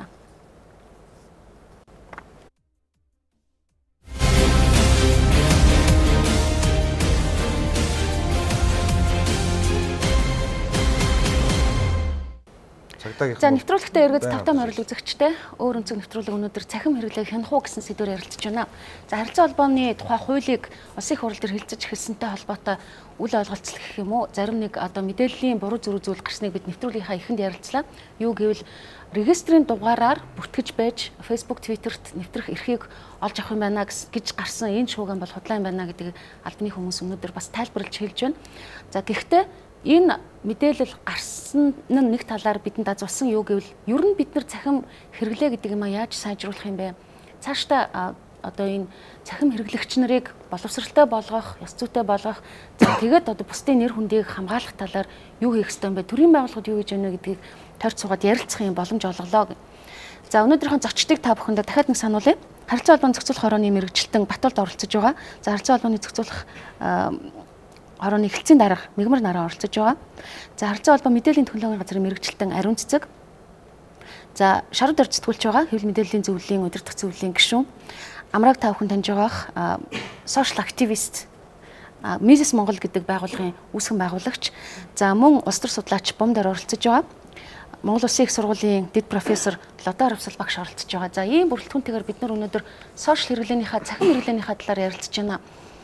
За нэвтрүүлэгтээ эргээд тавтам орил үзэгчтэй өөр өнцөг нэвтрүүлэг өнөөдөр цахим хэрэглээг хянах уу гэсэн сэдвээр ярилцж байна. За харилцаа холбооны тухай хуулийг улсын их хурл дээр хэлцэж эхэлсэнтэй холбоотой үл ойлголцол гэх юм уу? Зарим нэг одоо мэдээллийн буруу зүрх зүйл гарсныг бид нэвтрүүлгийнхаа эхэнд ярилцлаа. Юу гэвэл регистрийн дугаараар бүртгэж байж Facebook, Twitter-т нэвтрэх эрхийг олж авах юм байна гэж гарсан энэ шууган бол худлаа юм байна гэдэг албаны хүмүүс өнөөдөр бас тайлбарлаж хэлж байна. За гэхдээ энэ мэдээлэл гарсан нь нэг талаар бидэнд азуулсан юу гэвэл ер нь бид нар цахим хэрэглээ гэдэг юм яаж сайжруулах юм бэ? Цаашдаа одоо энэ цахим хэрэглэгч нарыг боловсралтай болгох, ёс зүйтэй болгох, тэгээд одоо бусдын нэр хүндийг хамгаалах талаар юу хийх ёстой юм бэ? Төрийн байгууллагууд юу хийж байна гэдгийг тойрч суугаад ярилцах юм боломж олголоо. За өнөөдрийнхөө зочдыг та бүхэндээ дахиад нэг сануулъя. Харилцаа холбооны зохицуулах хорооны мэрэгжилтэн Батулд оролцож байгаа. За харилцаа холбооны зохицуулах хорооны эхлэлцийн дарга Мигмар нараа оролцож байгаа. За харилцаа холбоо мэдээллийн технологийн газрын мэрэгжилтэн Ариун Цэцэг. За Шарууд орж сэтгүүлж байгаа хэвлэл мэдээллийн зөвлөлийн удирдах зөвлөлийн гишүүн Амрааг та бүхэн таньж байгаа social activist Mises Монгол гэдэг байгууллагын үүсгэн байгуулагч. За мөн улс төр судлаач Бомдор оролцож байгаа. Монгол Улсын их сургуулийн дэд профессор Лодо Аравсал багш оролцож байгаа. За ийм бүрэлдэхүүнтэйгээр бид нар өнөөдөр сошиал хэрэглээнийхээ цахим хэрэглээнийхээ талаар ярилцж байна.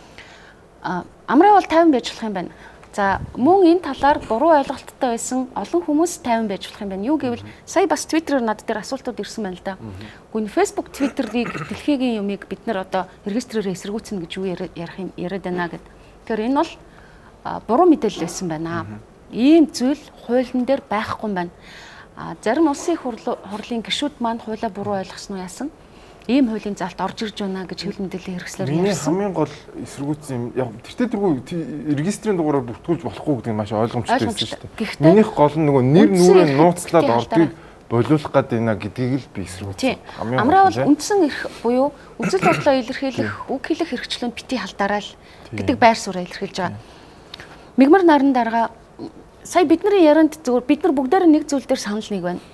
Амраа бол 50 байж болох юм байна. За мөн энэ талаар буруу ойлголттой байсан олон хүмүүс 50 байж болох юм байна. Юу гэвэл сая бас Twitter-ээр над дээр асуултууд ирсэн байна л да. Гүн Facebook, Twitter-ийг дэлхийгийн юмыг бид нар одоо регистрээр эсэргүүцнэ гэж юу яриад байна гэд. Тэгэхээр энэ бол буруу мэдээлэл байсан байна. Ийм зүйл хуулийн дээр байхгүй юм байна. Зарим улсын хурлын гишүүд маань хуулиа буруу ойлгосноо яасан. Ийм хуулийн заалт орж ирж байна гэж хэвлэл мэдээллийн хэрэгслээр ярьсан. Хамгийн гол эсэргүүцсэн юм. Яг тэртээ тэргүй регистрийн дугаараар бүртгүүлж болохгүй гэдэг нь маш ойлгомжтой байсан шүү дээ. Минийх гол нь нөгөө нэр нүрээ нууцлаад ордгийг болиулах гэдэг байна гэдгийг л би эсэргүүцсэн. Амраа бол үндсэн эрх буюу үзэл бодлоо илэрхийлэх, үг хэлэх хэрэгчлөөнд бити халдаарай л гэдэг байр сууриа илэрхийлж байгаа. Мигмар наран дарга сая бидний ярианд зөвхөн бид нар бүгдээр нэг зүйл дээр санал нэг байна.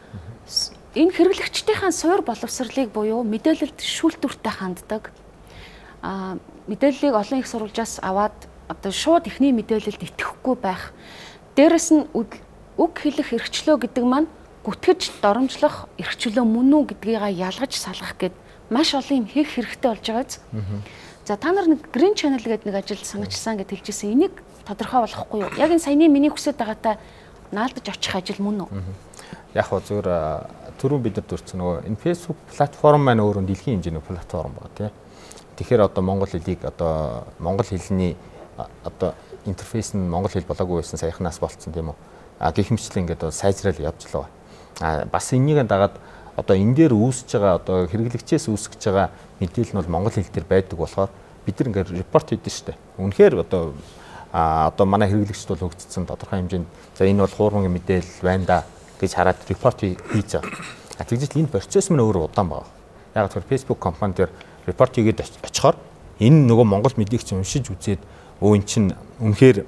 Энэ хэрэглэгчдийн суур боловсролыг буюу мэдээлэлд шүүлтүүртэй ханддаг. Мэдээллийг олон их сурвалжаас аваад одоо шууд ихний мэдээлэлд итгэхгүй байх. Дээрэс нь үг хэлэх эрхчлөө гэдэг маань гүтгэж доромжлох эрхчлөө мөн үү гэдгийг ялгаж салгах гэд маш олон юм хийх хэрэгтэй болж байгаа биз. За та нар нэг Green Channel гэдэг нэг ажил санагдсан гэж хэлжсэн. Энийг тодорхой болохгүй юу? Яг энэ саяны миний хүсэж байгаатай наалдаж очих ажил мөн үү? Яг хөө зөвөр түрүүн бид нар дурдсан нөгөө энэ Facebook платформ маань өөрөө дэлхийн хэмжээний платформ байна тий. Тэгэхээр одоо монгол хэлийг одоо монгол хэлний одоо интерфейс нь монгол хэл болоогүй байсан саяхнаас болцсон тийм үү. Гэхмэчлэн ингээд сайжрал явж л байгаа. Бас энэнийг дагаад одоо энэ дээр үүсэж байгаа одоо хэрэглэгчээс үүсгэж байгаа мэдээлэл нь бол монгол хэл дээр байдаг болохоор бид нар ингээд репорт хийдэж штэ. Үнэхээр одоо манай хэрэглэгчд бол хөгжсөн тодорхой хэмжээнд за энэ бол хуурмын мэдээлэл байна да гэж хараад репорт хийж байгаа. Тэгжэл энэ процесс мань өөрөө удаан байна. Яг тэр Facebook компани дээр репорт хийгээд очихоор энэ нөгөө монгол медийг чинь уншиж үзээд өө эн чинь үнэхээр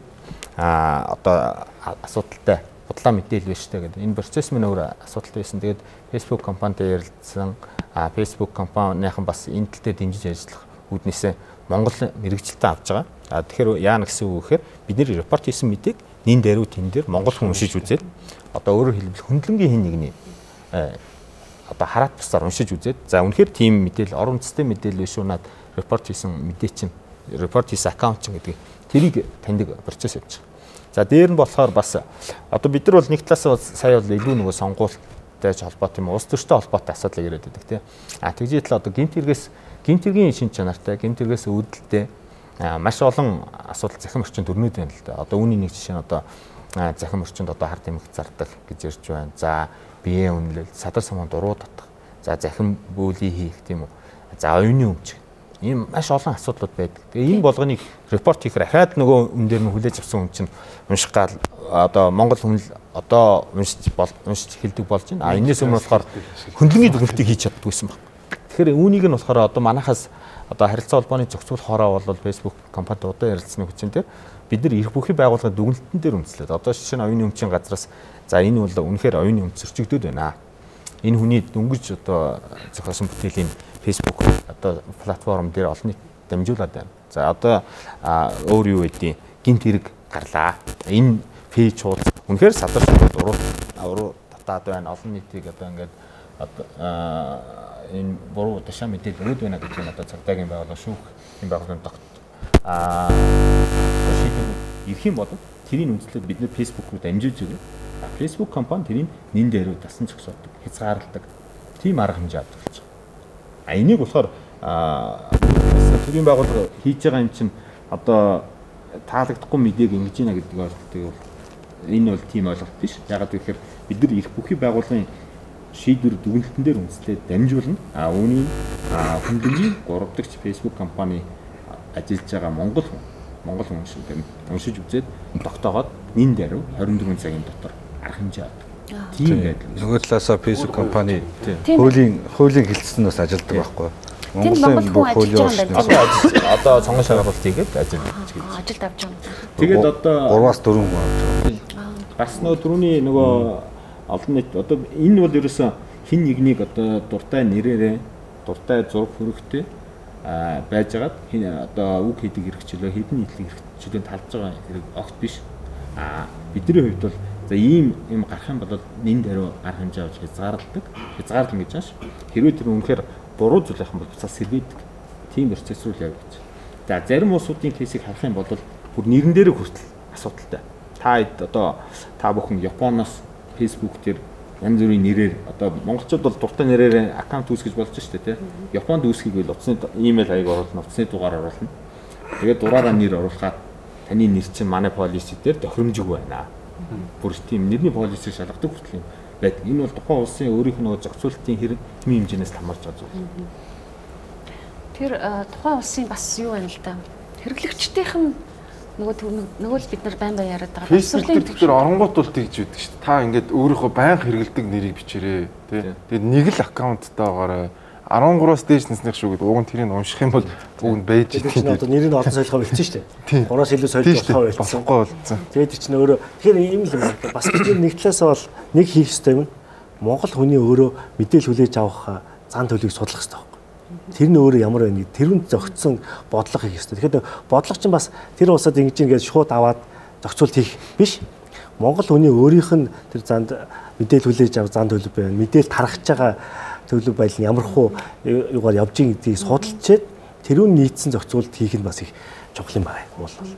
одоо асуудалтай бодлоо мэдээлэл байна штэ гэдэг. Энэ процесс мань өөрөө асуудалтай байсан. Тэгээд Facebook компанитай ярилцсан Facebook компанийхан бас энэ тал дээр дэмжиж ажиллах үүднээсээ монгол мэрэгжилтээ авч байгаа. Тэгэхээр яана гэсэн үг гэхээр бидний репорт хийсэн мэдээг нин дээр тэн дээр монгол хүн уншиж үзээд одоо өөрөөр хэлбэл хөндлөнгийн хин нэгний одоо хараат бусаар уншиж үзээд за үнэхээр тийм мэдээлэл орон үндэстэй мэдээлэл биш унаад репорт хийсэн мэдээ чинь репорт хийсэн аккаунт чинь гэдэг тэрийг таньдаг процесс явж байгаа. За дээр нь болохоор бас одоо бид нар бол нэг талаас сая бол илүү нөгөө сонгуультай холбоотой юм улс төртэй холбоотой асуудал яриад байдаг тийм. Тэгжээтэл одоо гэмтэргийн шин чанартай гэмтэргээс үүдэлтэй маш олон асуудал захим орчинд өрнөд байна л да. Одоо үүний нэг жишээ нь одоо захим орчинд одоо хард эмх зардаг гэж ярьж байна. За биеэ үнэлэл, садар самуун дуруу татах. За захим бүүлий хийх тийм үү. За оюуны өмч. Ийм маш олон асуудлууд байдаг. Тэгээ энэ болгоныг репорт хийхээр ахаад нөгөө үн дээр нь хүлээж авсан хүн чинь унших гал одоо монгол хүн одоо уншиж хэлдэг болж байна. Энэс өмнө болохоор хөндлөнгийн дүгнэлтийг хийж чаддгүйсэн баг. Тэгэхээр үүнийг нь болохоор одоо манайхаас одоо харилцаа холбооны зохицуул хороо бол Facebook компанид удаан ярилцсны хүчин дээр бид нар эрх бүхий байгууллагын дүгнэлтэн дээр үндэслээд одоо жишээ нь оюуны өмчийн газраас за энэ бол үнэхээр оюуны өмч зөрчигдөд байна. Энэ хүний дөнгөж одоо зохиосон бүтээлийн Facebook одоо платформ дээр олон нийт дамжуулаад байна. За одоо өөр юу гэдгийг гинт хэрэг гарлаа. Энэ пэйж хуудас үнэхээр садар уруу татаад байна. Олон нийтийг одоо ингээд энэ буруу ташаа мэдээлэл өгöd байна гэж энэ одоо цагдаагийн байгууллага шүүх энэ байгууллагын тогт шийдвэр ирэх юм бол тэрийг үндэслээд бид нэр Facebook руу дамжуулж өгөө. Facebook компани тэрийг нэн дээр дасан зогсоодог, хязгаарладаг. Тийм арга хэмжээ авдаг болж байгаа. Энийг болохоор төрийн байгууллага хийж байгаа юм чинь одоо таалагдахгүй мэдээг ингэж ийна гэдэг ойлголтыг бол энэ бол тийм ойлголт биш. Ягаад гэвэл бид нар их бүхий байгууллагын шийдвэр дүгнэлтэн дээр үндэслээд дамжуулна. Үүний хөндлөнгийн 3 дахь Facebook компани ажиллаж байгаа монгол хүн шиг уншиж үзээд тогтоогоод нин дээр 24 цагийн дотор арга хэмжээ авдаг. Тийм байдал. Нөгөө талаасаа Facebook компани хуулийн хилцсэн бас ажилддаг байхгүй. Монголын бүх хуулийн одоо сонгон шалгуулалт хийгээд ажилд авч байгаа. Тэгээд одоо 3-аас 4 хүн авч байгаа. Бас нөгөө түрүүний нөгөө олон нийт одоо энэ бол ерөөсөн хин нэгнийг одоо дуртай нэрээрээ дуртай зураг хөрөгтэй байжгаад хин одоо үг хийдэг хэрэгчлөө хэдэн нийтлэг хэрэгчлөөнд талж байгаа хэрэг огт биш. Бидний хувьд бол За ийм юм гарах юм бол нэн дээр гарах хэмжээ авч хязгаарлагдав. Хязгаарлал гэж байна ш. Хэрвээ тэр үнэхээр буруу зүйл байх юм бол буцаас сэргээдэг. Тийм процесс руу л явж. За зарим улсуудын кейсийг харах юм бол бүр нэрэн дээр хүртэл асуудалтай. Та бүхэн Японоос Facebook дээр янз бүрийн нэрээр одоо монголчууд бол дуртай нэрээр аккаунт үүсгэж болж штэ тий. Японд үүсгэвэл утасны имэйл хаяг оруулна, утасны дугаар оруулна. Тэгээд дураараа нэр оруулахад таны нэр чинь манай полиси дээр тохиромжгүй байна. Бүр тийм нэрний полисийг шалгадаг хүртэл юм байдаг. Энэ бол тухайн улсын өөрийнх нь зохицуулалтын хэм хэмжээс хамаарч байгаа зүйл. Тэр тухайн улсын бас юу байна л да. Хэрэглэгчдийнх нь нөгөө л бид нар байн яриад байгаа. Facebook дээр оронгууд бол тэгж үүдэг шүү дээ. Та ингээд өөрийнхөө байнга хэрэглэдэг нэрийг бичээрэй, тий. Тэгээд нэг л аккаунттай байгаарай. 13-аас дээш наснийх шүү гэдэг. Уг нь тэрийг унших юм бол бүгд байж тийм. Одоо нэрийг олон солихоо болчихсон шүү дээ. 3-аас илүү солих болохоо болчихсон. Тэгээд чинь өөрөө тэгэхээр ийм л юм байна. Бас бид нэг талаас бол нэг хийх ёстой юм. Монгол хүний өөрөө мэдээлэл хүлээж авах зан төлөвийг судлах ёстой. Тэр нь өөрөө ямар байна гэдэг тэрүүнд зохицсон бодлого хийх ёстой. Тэгэхээр бодлого чинь бас тэр улсад ингэж ингээд шууд аваад зохицуулт хийх биш. Монгол хүний өөрийнх нь тэр занд мэдээлэл хүлээж авах зан төлөв байна. Мэдээлэл тархаж байгаа төлөв байдал нь ямар хуу юугаар явж байгаа гэдгийг судалчаад тэрүүн нийцсэн зохицуулт хийх нь бас их чухал юм байна.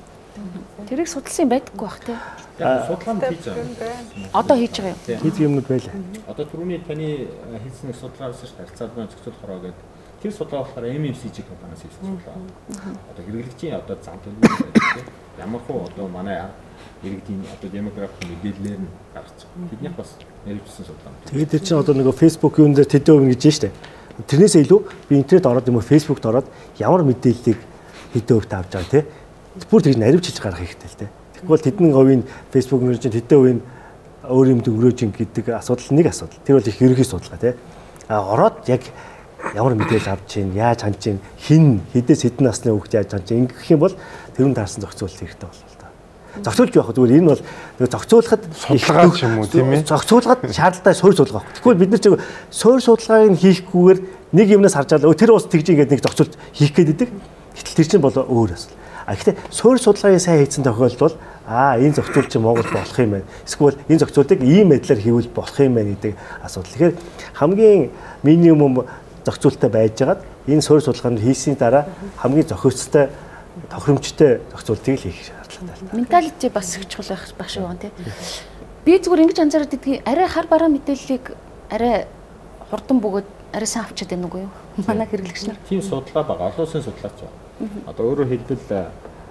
Тэрийг судалсан байдаггүй бах тий. Судлаанд хийж байгаа. Одоо хийж байгаа юм. Хийдэг юмнууд байлаа. Одоо түрүүний таны хийсэн судалгаараас ш харьцаалгын зохицуулахараа гэдэг тэр судалгаа болохоор MMCG компаниас хийсэн судалгаа. Одоо хэрэглэгчийн одоо зам төлөв ямар хуу одоо манай иргэдийн одоо демографик мэдээллээр нь гарч байгаа. Тэднийх бас нэрвчсэн судалгаа. Тэгээд тэр чинь одоо нөгөө Facebook юун дээр тэдэн өвн гэж штэ. Тэрнээсээ илүү би интернет ороод юм уу Facebook-д ороод ямар мэдээллийг хэдэн өвт авч байгаа те. Бүр тэгж наривчилж гаргах хэрэгтэй л те. Тэгвэл тэдний говийн Facebook-ын чинь хэдэн өвийн өөр юм дөнгөрөөж гэдэг асуудал нэг асуудал. Тэр бол их ерөнхий судалгаа те. Ороод яг ямар мэдээлэл авч чинь, яаж хандж чинь, хин хэдээс хэдэн насны хүүхд яаж хандж чинь ингэх юм бол тэрүүн таарсан зохицуулалт хэрэгтэй болно л да. Зохицуулж явах зүгээр энэ бол зохицуулахад судалгаа ч юм уу тийм ээ. Зохицуулахад шаардлагатай суурь судалгаа. Тэгвэл бид нар чинь суурь судалгааг нь хийхгүйгээр нэг юмнаас харж байгаа тэр ус тэгж ингээд нэг зохицуулт хийх гээд идэг. Гэтэл тэр чинь бол өөр асуудал. Гэхдээ суурь судалгааг сайн хийсэн тохиолдолд энэ зохицуулт чинь Монгол болох юм байна. Эсвэл энэ зохицуултыг ийм байдлаар хийвэл болох юм байна гэдэг асуудал. Тэгэхээр хамгийн минимум зохицуулттай байжгаад энэ суурь судалгаанд хийсний дараа хамгийн зохицтой тохиромжтой зохицуултыг л хийх шаардлагатай. Менталити бас их чухал байх шиг байна тий. Би зүгээр ингэж анзаараад идэх арай хар бараа мэдээллийг арай хурдан бөгөөд арай сайн авчиад байна уу юу? Манай хэрэглэгч нар. Тийм судалгаа байгаа. Олон улсын судлаач байна. Одоо өөрөөр хэлбэл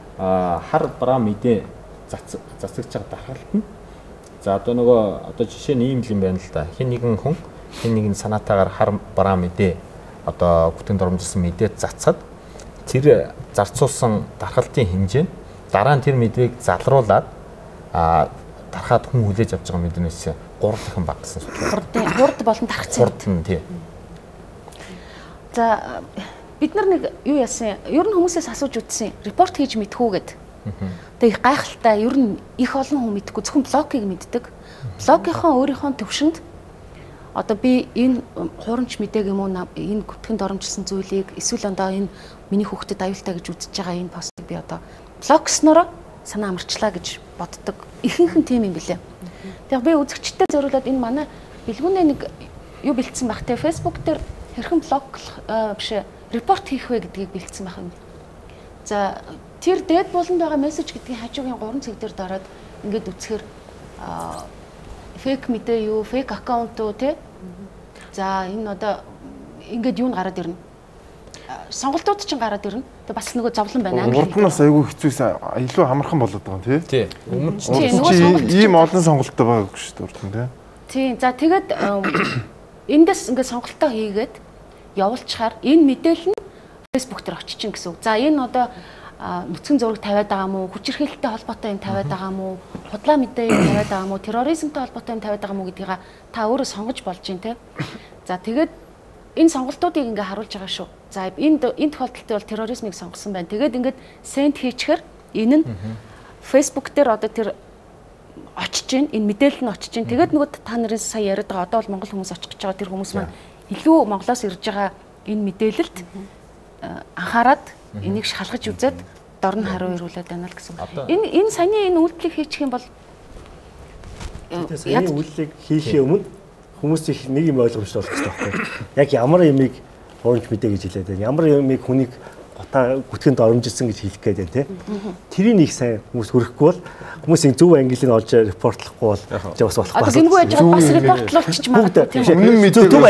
хар бараа мэдээ засагч байгаа дархалт нь. За одоо нөгөө одоо жишээ нь ийм юм байна л да. Хин нэгэн хүн хин нэгэн санаатаагаар хар бараа мэдээ одоо бүтээн дормжилсан мэдээ цацаад тэр зарцуулсан дархалтын хэмжээ нь дараа нь тэр мэдээг залруулад тархаад хүн хүлээж авч байгаа мэднээс 3 дахин багассан судалгаа. Хурд болон тархсан. Хурд нь тий. За бид нар нэг юу яасан? Ер нь хүмүүсээс асууж үзсэн. Репорт хийж мэдхүүгээд. Тэгээ их гайхалтай. Ер нь их олон хүн мэдгүй зөвхөн блогыг мэддэг. Блогийнхоо өөрийнхөө төвшөнд одоо би энэ хуурамч мэдээг юм уу энэ бүтгэнд оромжилсан зүйлийг эсвэл одоо энэ миний хүүхдэд аюултай гэж үзэж байгаа энэ постыг би одоо блогснороо санаа амарчлаа гэж боддог. Ихэнх нь тийм юм билээ. Тэгэхээр би үзэгчтэй зориулаад энэ манай бэлгүүнээ нэг юу бэлдсэн байх те Facebook дээр хэрхэн блог биш репорт хийх вэ гэдгийг бэлдсэн байх юм. За тэр дээд болонд байгаа мессеж гэдгийг хажуугийн 3 цэг дээр дараад ингээд үцхээр фейк мэдээ юу, фейк аккаунт уу те. За энэ одоо ингээд юу н гараад ирнэ. Сонголтууд ч гараад ирнэ. Тэг бас нөгөө зовлон байна. Урднаас айгүй хэцүүсэн илүү хамархан болоод байгаа юм тий. Өмнө чинь ийм олон сонголттой байгаагүй шүү дээ урдн тий. Тийм. За тэгээд эндээс ингээд сонголтоо хийгээд явуулчихаар энэ мэдээлэл нь Facebook дээр очичин гэсэн үг. За энэ одоо нүцгэн зураг тавиад байгаа мó, хүчирхийлэлтэй холбоотой юм тавиад байгаа мó, худлаа мэдээ юм тавиад байгаа мó, терроризмтэй холбоотой юм тавиад байгаа мó гэдгийг та өөрөө сонгож болж байна те. За тэгээд энэ сонголтуудыг ингээ харуулж байгаа шүү. За энэ тохиолдолд бол терроризмыг сонгосон байна. Тэгээд ингээд сенд хийчихэр энэ нь Facebook дээр одоо тэр очиж гин энэ мэдээлэл нь очиж гин. Тэгээд нөгөө та нарын сая яриад байгаа одоо бол Монгол хүмүүс очих гэж байгаа тэр хүмүүс маань илүү Монголоос ирж байгаа энэ мэдээлэлд анхаарад энийг шалгаж үзээд дорн хариу ирүүлээд байна л гэсэн. Энэ саяны энэ үйлдэлийг хийчих юм бол яг үйлчлэг хийхээ өмнө хүмүүс их нэг юм ойлгомжтой болох хэрэгтэй байхгүй. Яг ямар ямиг оронч мэдээ гэж хэлээд байна. Ямар ямиг хүнийг гутаа гүтгэнд оромжилсан гэж хэлэх гээд байна те. Тэрийг нэг сайн хүмүүс хөрөхгүй бол хүмүүсийн зөв ангилыг олж репортлохгүй бол бас болохгүй. Одоо гингүй яж бас репортлуулчих магадгүй. Өмнө мэдээ зөв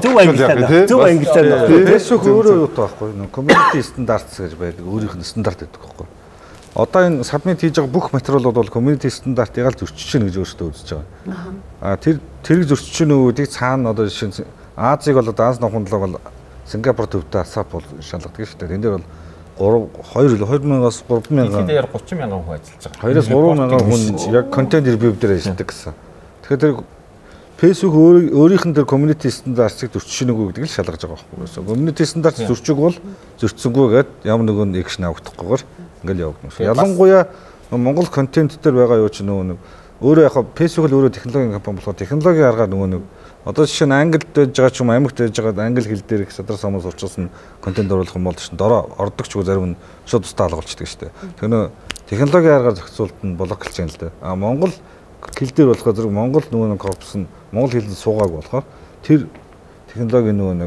ангилаар Facebook өөрөө юу таахгүй. Community standards гэж байдаг. Өөрийнх нь стандарт гэдэг байхгүй. Одоо энэ submit хийж байгаа бүх материалууд бол community стандартыг л зөрчиж чинь гэж өөртөө үзэж байгаа. Тэр зөрчиж чинь үүдийг цаана одоо жишээ нь Азийг бол Аз нохондлог бол Сингапур төвтэй асап бол шалгадаг шүү дээ. Энд дээр бол 2000-аас 3000 дээр 30,000 хүн ажиллаж байгаа. 2-аас 3,000 хүн яг контент ревью дээр ажилладаг гэсэн. Тэгэхээр тэр Facebook өөрийнх нь тэр community стандартыг зөрчиж нүгөө гэдэг л шалгаж байгаа байхгүй. Community стандарт зөрчиг бол зөрчсөнгүй гэд ямар нэгэн экшн авахдахгүйгээр ингээл явагдана. Ялангуяа Монгол контент дээр байгаа юу ч нөгөө өөрөө яг Facebook л өөрөө технологийн компани болохоор технологийн аргаар нөгөө одоо жишээ нь англид байж байгаа ч юм амьгт байж байгаа англи хэл дээр их садар самаас уучруулсан контент оруулах юм бол чинь дороо ордог ч үгүй зарим нь шууд устаа алгуулчихдаг шүү дээ. Тэр нөө технологийн аргаар зохицуулт нь блоклж байгаа юм л дээ. А Монгол хэл дээр болохоор зэрэг Монгол нөгөө корпус нь Монгол хэлэнд суугааг болохоор тэр технологийн нөгөө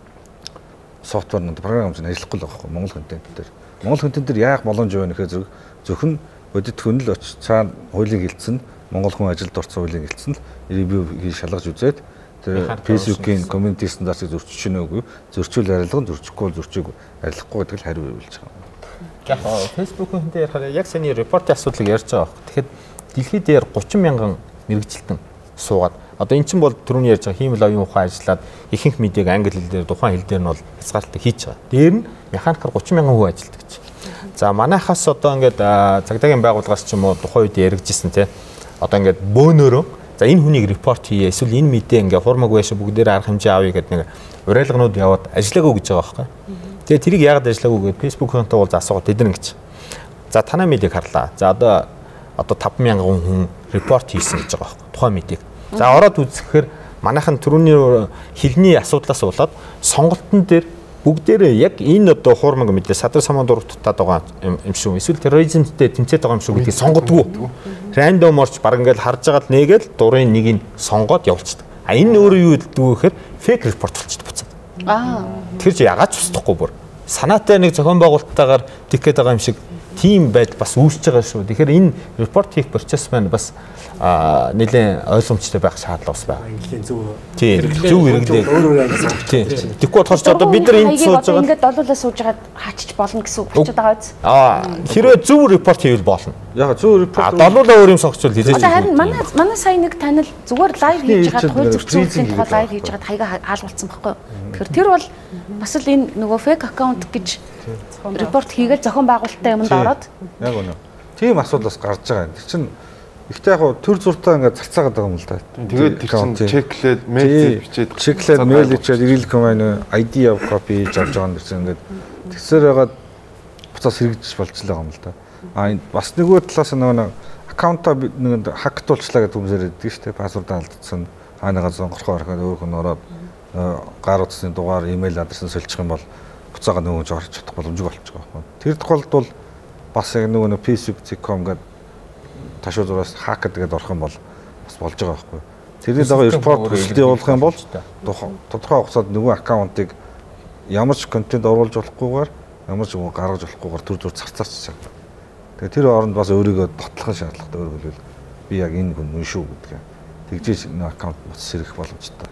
софтвер нь програм чинь ажиллахгүй л байгаа байхгүй Монгол контент дээр. Монгол контент дээр яах боломж байна гэхээр зэрэг зөвхөн бодит хүн л очиж цаана хуулийн хэлцэн Монгол хүн ажилд орсон хуулийн хэлцэн л ревю хийж шалгаж үзээд тэр Facebook-ийн community стандартыг зөрчиж гинэ үгүй зөрчил арилган зөрчихгүй зөрчиг арилгахгүй гэдэг л хариу явуулж байгаа. Яг Facebook-ийн дээр хараа яг саний репортын асуудлыг ярьж байгаа. Тэгэхээр дэлхийд дээр 30,000 мэрэгжилтэн суугаад одоо эн чинь бол түрүүний ярьж байгаа хиймэл оюун ухаан ажиллаад ихэнх медиаг англи хэл дээр тухайн хэл дээр нь бол хязгаарлалт хийж байгаа. Дээр нь механикаар 30,000 хүн ажилладаг гэж. За манайхаас одоо ингээд цагдаагийн байгууллагаас ч юм уу тухайн үед яригдчихсэн тий. Одоо ингээд бөөнөрөө за энэ хүнийг репорт хийе эсвэл энэ мэдээ ингээ хурмаг байшаа бүгдээр арга хэмжээ авъя гэдэг нэг уриалганууд яваад ажиллаагүй гэж байгаа байхгүй. Тэгээ тэрийг яагаад ажиллаагүй гэдэг Facebook-ийнтэй бол асуугаад тэдэн гэж. За танай медийг харлаа. За одоо 5,000 хүн репорт хийсэн гэж байгаа байхгүй. Тухайн медийг. За ороод үзэхээр манайхан түрүүний хэлний асуудлаас болоод сонголтын дээр бүгдээрээ яг энэ одоо хуурмаг мэдээ садар самуун дуртад байгаа юм шүү. Эсвэл терроризмтэй тэмцээд байгаа юм шүү гэдгийг сонгодгүй. Рандом орч баг ингээл харж байгаад нээгээл дурын нэгийг сонгоод явуулчихдаг. А энэ өөрөө юу гэдэг вэ гэхээр фейк репорт болчихдог буцаад. Тэр чи ягаад ч устдахгүй бүр. Санаатай нэг зохион байгуулалттайгаар тикет байгаа юм шиг тийм байдал бас үүсэж байгаа шүү. Тэгэхээр энэ репорт хийх процесс маань бас нэлээд ойлгомжтой байх шаардлага бас байна. Тийм зөв хэрэглээ. Тэгэхгүй болохоор одоо бид нар энд сууж байгаа ингээд долуулаа сууж хагаад хаачиж болно гэсэн үг болчиход байгаа биз? Хэрвээ зөв репорт хийвэл болно. Яг зөв репорт долуулаа өөр юм сонгочвол хийж байгаа. Харин манай сая нэг танил зүгээр лайв хийж хагаад хууль зөрчилдөөний тухай лайв хийж хагаад хаяга хаалгуулсан байхгүй юу? Тэгэхээр тэр бол бас л энэ нөгөө фейк аккаунт гэж репорт хийгээл зохион байгуулалттай юмд ороод яг үнэ. Тийм асуудал бас гарч байгаа юм. Тэр чинь ихтэй яг төр зуртаа ингээд цацаагаад байгаа юм л да. Тэгээд тэр чинь чеклээд мэйл бичээд чеклээд мэйл бичээд ирэл команд ID of copy хийж авч байгаа юм гэсэн ингээд тэгсээр байгаад буцаас хэрэгжиж болчихлоо юм л да. А бас нөгөө талаас нөгөө аккаунтаа нэг хактуулчлаа гэдэг хүмүүсээр өгдөг шүү дээ. Пассвордаа алдсан. Хаанагаа сонгохоор ороход өөр хүн ороод гар утасны дугаар, имэйл адресыг сольчих юм бол буцаага нөгөө орж чадах боломжгүй болчих жоох. Тэр тохиолдолд бол бас яг нөгөө Facebook.com гэдэг ташуу зураас хак гэдэг орох юм бол бас болж байгаа байхгүй. Тэрний дагуу репорт хүсэлт явуулах юм бол тодорхой хугацаанд нөгөө аккаунтыг ямар ч контент оруулж болохгүйгээр ямар ч гаргаж болохгүйгээр төр зур царцаарч байгаа. Тэгээ тэр оронд бас өөрийгөө дотлохын шаардлагатай өөрөөр би яг энэ хүн үнэн шүү гэдгээ. Тэгжээж нэг аккаунт буцаж сэрэх боломжтой.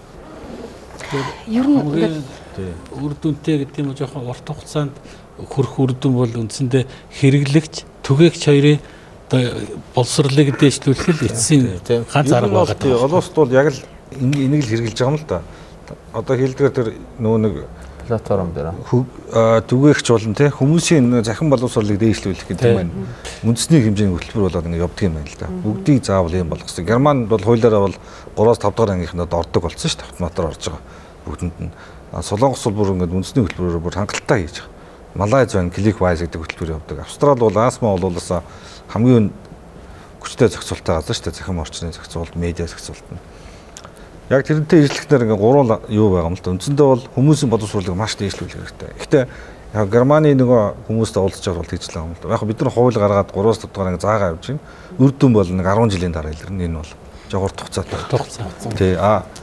Ер нь үр дүнтэй гэдэг юм жоохон урт хугацаанд хүрэх үр дүн бол үндсэндээ хэрэглэгч түгээгч хоёрын боловсролыг дэвшлүүлэх л эцсийн ганц арга байгаа. Олост бол яг л энийг л хэрэгжилж байгаа юм л да. Одоо хэлдгээр тэр нөгөө нэг платформ дээр түгээгч болон тий хүмүүсийн захин боловсролыг дээшлүүлэх гэдэг юм байна. Үндэсний хэмжээний хөтөлбөр болоод ингэ явдаг юм байна л да. Бүгдийг заавал юм болгох хэрэгтэй. Германд бол хуулиараа бол 3-5 дахь ангийнхнад ордог болсон шүү дээ. Автоматар орж байгаа бүгдэнд нь. Солонгос бол бүр ингэ үндэсний хөтөлбөрөөр бүр хангалттай хийж байгаа. Малайз байна, ClickWise гэдэг хөтөлбөр явдаг. Австрал бол ASMA бол хамгийн хүчтэй зохицуулттай газар шүү дээ. Захин орчны зохицуулт, медиа зохицуулт нь. Яг тэрнтэй ижлэхнээр ингээ гурван юу байгаа юм л да. Үндсэндээ бол хүмүүсийн боловсролыг маш дээшлүүлэх хэрэгтэй. Гэхдээ яг Германы нөгөө хүмүүстэй уулзж байгаа бол тэгж л байгаа юм л да. Яг бид нар хууль гаргаад 3-7 дахь ингээ заагаа явж байна. Үр дүн бол нэг 10 жилийн дараа илэрнэ энэ бол. жогоор хугацаатай. Тий.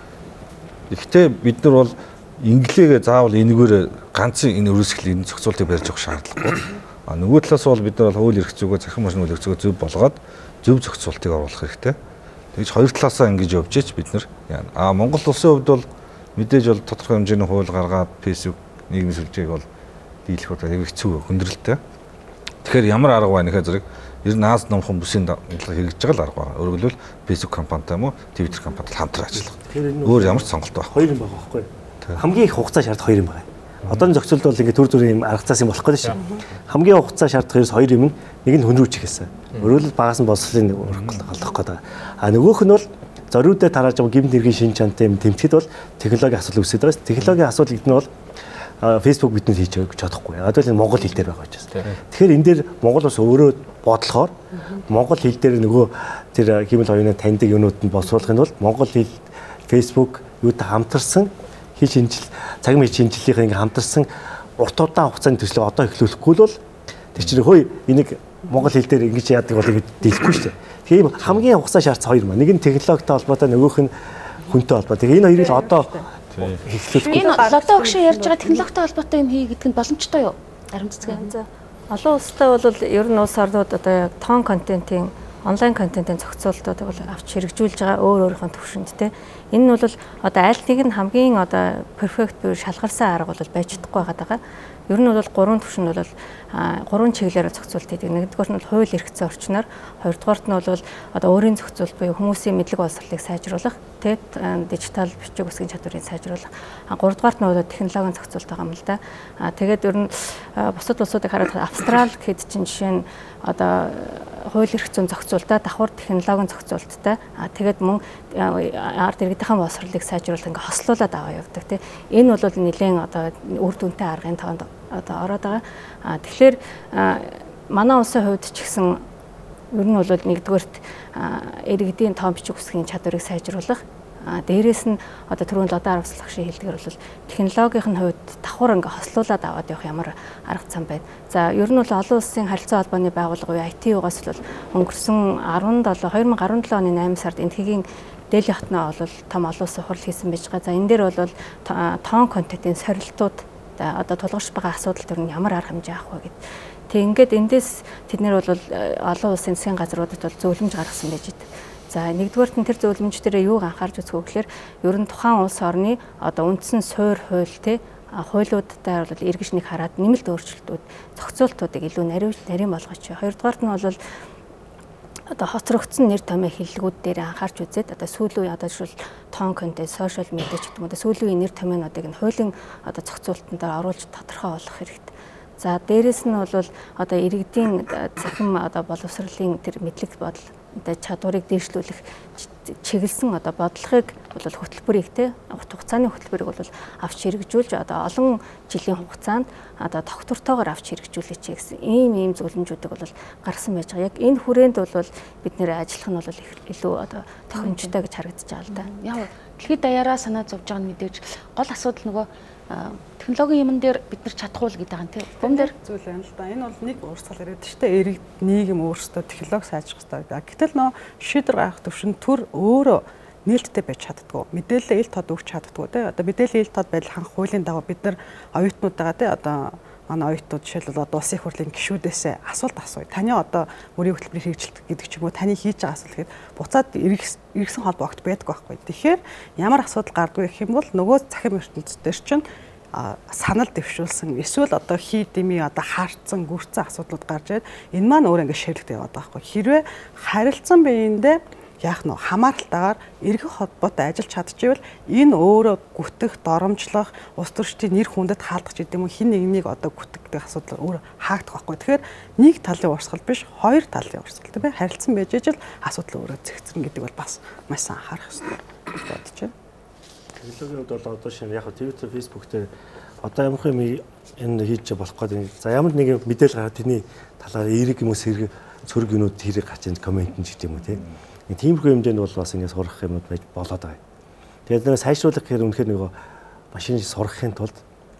Гэхдээ бид нар бол инглигээ заавал энэгээр ганцын энэ өрөөсгөл энэ зохицуултыг барьж авах шаардлагагүй. Нөгөө талаас бол бид нар хууль эрх зүйгөө захин машин хууль эрх зүйгөө зөв болгоод зөв зохицуултыг оруулах хэрэгтэй. Тэгж хоёр талаасаа ингэж явж ич бид нар. Монгол улсын хувьд бол мэдээж бол тодорхой хэмжээний хууль гаргаад Facebook нийгмийн сүлжээг бол дийлэх удаа хэцүү хүндрэлтэй. Тэгэхээр ямар арга байна гэхээр зэрэг ер нь Аз номхон бүсийн дадлага хэрэгжиж байгаа л арга байна. Өөрөөр хэлбэл Facebook компанитай юм уу, Twitter компанитай хамтран ажиллах. Өөр ямар ч сонголт байхгүй. Хоёр юм байгаа байхгүй. Хамгийн их хугацаа шаардах хоёр юм байгаа. Одооний зохицуулт бол ингээд төр төрийн юм арга цаас юм болох гэдэг шүү. Хамгийн хугацаа шаардах хоёр юм нь нэг нь хөндрүүлж ихээсэ. Өөрөөр хэлбэл багаас нь боловсролын голдох гэдэг. Нөгөөх нь бол зориудаа тарааж байгаа гэмт нэргийн шин чанартай юм тэмцэхэд бол технологийн асуудал үүсээд байгаа. Технологийн асуудал гэдэг нь бол Facebook бидний хийж чадахгүй. Яг л Монгол хэл дээр байгаа учраас. Тэгэхээр энэ дээр Монгол бас өөрөө бодлохоор Монгол хэл дээр нөгөө тэр хэмэл хоёрын таньдаг юмнууд нь боловсруулахын тулд Монгол хэл Facebook юутай хамтарсан хэл шинжил цагийн шинжилгийнхээ ингээм хамтарсан урт удаан хугацааны төслийг одоо эхлүүлэхгүй бол тэр чинь хөөе энийг Монгол хэл дээр ингэж яадаг бол ингэж дийлэхгүй шүү дээ. Тийм хамгийн хугацаа шаардсан хоёр юм. Нэг нь технологитой холбоотой, нөгөөх нь хүнтэй холбоотой. Тэгээ энэ хоёрыг л одоо эхлүүлэхгүй. Энэ лото өгшөө ярьж байгаа технологитой холбоотой юм хий гэдэг нь боломжтой юу? Арим цэцгээ. Олон улстай бол ер нь улс орнууд одоо яг тоон контентын онлайн контентын зохицуулалтыг бол авч хэрэгжүүлж байгаа өөрийнхөө төвшөнд те. Энэ нь бол одоо аль нэг нь хамгийн одоо перфект буюу шалгарсан арга бол байж чадахгүй байгаа. Ер нь бол гурван төвшөнд бол гурван чиглэлээр зохицуулт хийдэг. Нэгдүгээр нь бол хууль эрх зүйн орчноор, хоёрдугаарт нь бол одоо өөрийн зохицуулт буюу хүмүүсийн мэдлэг боловсролыг сайжруулах, тэгээд дижитал бичиг үсгийн чадварыг сайжруулах. Гуравдугаарт нь бол технологийн зохицуулт байгаа юм л да. Тэгээд ер нь бусад улсуудыг хараад Австрал гэхэд чинь жишээ нь одоо хууль эрх зүйн зохицуултаа давхар технологийн зохицуулттай тэгээд мөн ард иргэдийн боловсролыг сайжруулах ингээ хослуулаад аваа явдаг тийм. Энэ бол нэлээд одоо үр дүнтэй аргын тоонд одоо ороод байгаа. Тэгэхээр манай улсын хувьд ч гэсэн ер нь бол нэгдүгээрт иргэдийн тоон бичиг үсгийн чадварыг сайжруулах. Дээрээс нь одоо түрүүн лодоо арга багшийн хэлдгээр бол технологийн хувьд давхар ингээ хослуулаад аваад явах ямар арга зам байна. За ер нь бол олон улсын харилцаа холбооны байгууллага ITU-гаас бол өнгөрсөн 2017 оны 8 сард энтхийн Дели хотноо бол том олон улсын хурал хийсэн байж байгаа. За энэ дээр бол тоон контентын сорилтууд одоо тулгарч байгаа асуудал төр нь ямар арга хэмжээ авах вэ гэд. Тэг ингээд эндээс тэд нэр бол олон улсын засгийн газруудад бол зөвлөмж гаргасан байж байгаа. За нэгдүгээрт нь тэр зөвлөмж дээр юуг анхаарч үзэх вэ гэхээр ер нь тухайн улс орны одоо үндсэн суурь хууль те хуулиудтай бол эргэж нэг хараад нэмэлт өөрчлөлтүүд зохицуултуудыг илүү нарийн болгооч. Хоёрдугаарт нь бол одоо хоцрогдсон нэр томьёо хэллэгүүд дээр анхаарч үзээд одоо сүүлийн үеийн одоо жишээл тоон контент, сошиал медиа ч гэдэг юм уу сүүлийн үеийн нэр томьёонуудыг нь хуулийн одоо зохицуултанд оруулж тодорхой болгох хэрэгтэй. За дээрэс нь бол одоо иргэдийн захин одоо боловсролын тэр мэдлэг бодол одоо чадварыг дээшлүүлэх чиглэсэн одоо бодлогыг бол хөтөлбөрийг те урт хугацааны хөтөлбөрийг бол авч хэрэгжүүлж одоо олон жилийн хугацаанд одоо тогтвортойгоор авч хэрэгжүүлээч гэсэн ийм зөвлөмжүүдийг бол гаргасан байж байгаа. Яг энэ хүрээнд бол бид нэр ажиллах нь бол илүү одоо тохиромжтой гэж харагдаж байгаа л да. Яг дэлхийд даяараа санаа зовж байгаа нь мэдээж гол асуудал нөгөө технологийн юмн дээр бид нар чадахгүй л гэдэг юм тийм. Бом дээр зүйл байна л да. Энэ бол нэг уурсгал яриад шүү дээ. Иргэд нийгэм өөрсдөө технологи сайжрах хэрэгтэй. Гэтэл нөө шийдвэр гаргах төвшин төр өөрөө нээлттэй байж чаддгүй. Мэдээлэл ил тод өгч чаддгүй тийм. Одоо мэдээлэл ил тод байдал ханх хуулийн дагуу бид нар оюутнуудаа тийм одоо манай оюутнууд жишээлбэл одоо улсын хурлын гишүүдээс асуулт асууя. Таны одоо мөрийн хөтөлбөрийг хэрэгжилт гэдэг ч юм уу таны хийж байгаа асуулт гэхэд буцаад иргэсэн холбоо огт байдаг байхгүй. Тэгэхээр ямар асуудал гардгүй гэх юм бол нөгөө захим ертөнцийн чинь санал дэвшүүлсэн эсвэл одоо хий дэмий одоо хаарцсан гүрцэн асуудлууд гарч ирээд энэ маань өөр ингэ ширлэгтэй яваад байгаа байхгүй. Хэрвээ харилцан биендээ яах нь хамааралтайгаар эргэх холбоотой ажиллаж чадчихвэл энэ өөрөө гүтэх, доромжлох, улс төрчдийн нэр хүндэд хаалгах гэдэг юм уу хин нэгнийг одоо гүтэх асуудал өөр хаагдах байхгүй. Тэгэхээр нэг талын урсгал биш, хоёр талын урсгал тийм ээ харилцан байж ижил асуудал өөрөө зэгцэн гэдэг бол бас маш сайн анхаарах хэрэгтэй бодож байна. Технологийн хувьд бол одоо шинэ яг Twitter, Facebook дээр одоо ямар юм энэ хийж болох гэдэг. За ямар нэг мэдээлэл гараад тэрний талаар эерэг юм уу сэрэг цөрөг юмуд хэрэг гарч ийн коммент нь гэдэг юм уу тийм. Тиймэрхүү хэмжээнд бол бас ингэ сурах юмуд байж болоод байгаа. Тэгээд нэр сайжруулах гэхээр үнэхээр нөгөө машин сурахын тулд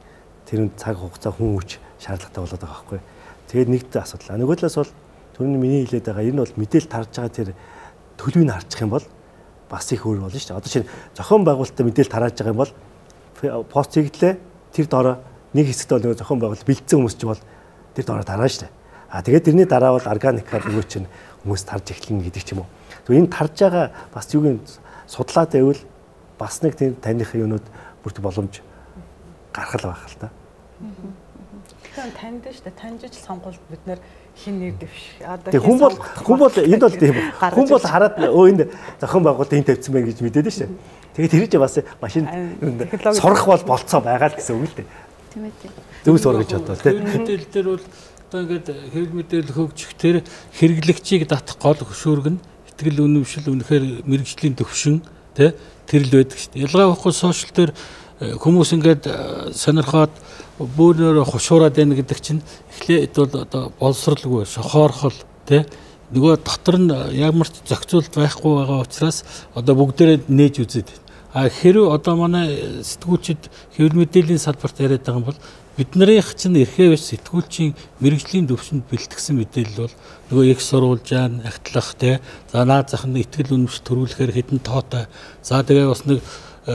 тэр цаг хугацаа хүн хүч шаардлагатай болоод байгаа байхгүй. Тэгээд нэгд асуудал. Нөгөө талаас бол түрүүний миний хэлээд байгаа энэ бол мэдээлэл тарж байгаа тэр төлөвийг харчих юм бол бас их өөр болно шүү дээ. Одоо чинь зохион байгуулалттай мэдээлэл тарааж байгаа юм бол пост хийгдлээ тэр доороо нэг хэсэгт бол нөгөө зохион байгуулалт бэлдсэн хүмүүс ч бол тэр доороо тараа шүү дээ. Тэгээд тэрний дараа бол органикаар нөгөө чинь хүмүүс тарж эхлэнэ гэдэг ч юм уу. Тэгвэл энэ тарж байгаа бас юугийн судлаад байвал бас нэг тийм таних юунууд бүрт боломж гарах л байх л та. Тэгэхээр танд шүү дээ. Таньж ижил сонгуульд бид нэр хин нэр дэвш. Одоо хүн бол энд бол тийм хүн бол хараад энд зохион байгуулалт энэ тавьсан байх гэж мэдээд шүү дээ. Тэгээд тэр чинь бас машин сурах бол болцоо байгаа л гэсэн үг л дээ. Тийм ээ. Зөв сургаж бодлоо тийм. Мэдээлэл дээр бол одоо ингээд хэвлэл мэдээлэл хөгжих тэр хэрэглэгчийг татах гол хөшөөрг нь итгэл үнэмшил үнэхээр мэрэгжлийн төвшин тий тэр л байдаг шүү дээ. Ялгаа авахгүй сошиал дээр хүмүүс ингээд сонирхоод бөөнөр хушуураад байна гэдэг чинь эхлээд бол одоо боловсралгүй шохоорхол тий нөгөө дотор нь ямар ч зохицуулт байхгүй байгаа учраас одоо бүгдээрээ нээж үзээд байна. А хэрвээ одоо манай сэтгүүлчид хэвлэл мэдээллийн салбарт яриад байгаа юм бол биднийх чинь эрхээ биш сэтгүүлчийн мэрэгжлийн төвшөнд бэлтгэсэн мэдээлэл бол нөгөө их сурвалж жаан ахтлах тий за наад зах нь итгэл үнэмшил төрүүлэхээр хэдэн тоотой за тэгээ бас нэг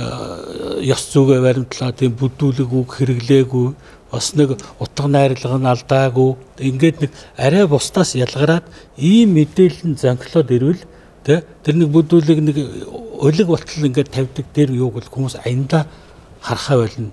ёс зүгээ баримтлаа тийм бүдүүлэг үг хэрэглээгүй бас нэг утга найрлага нь алдаагүй ингээд нэг арай бусдаас ялгараад ийм мэдээлэл нь зонхлоод ирвэл тэр нэг бүдүүлэг нэг өлег болтол ингээд тавьдаг дээр юуг бол хүмүүс аяндаа харахаа болно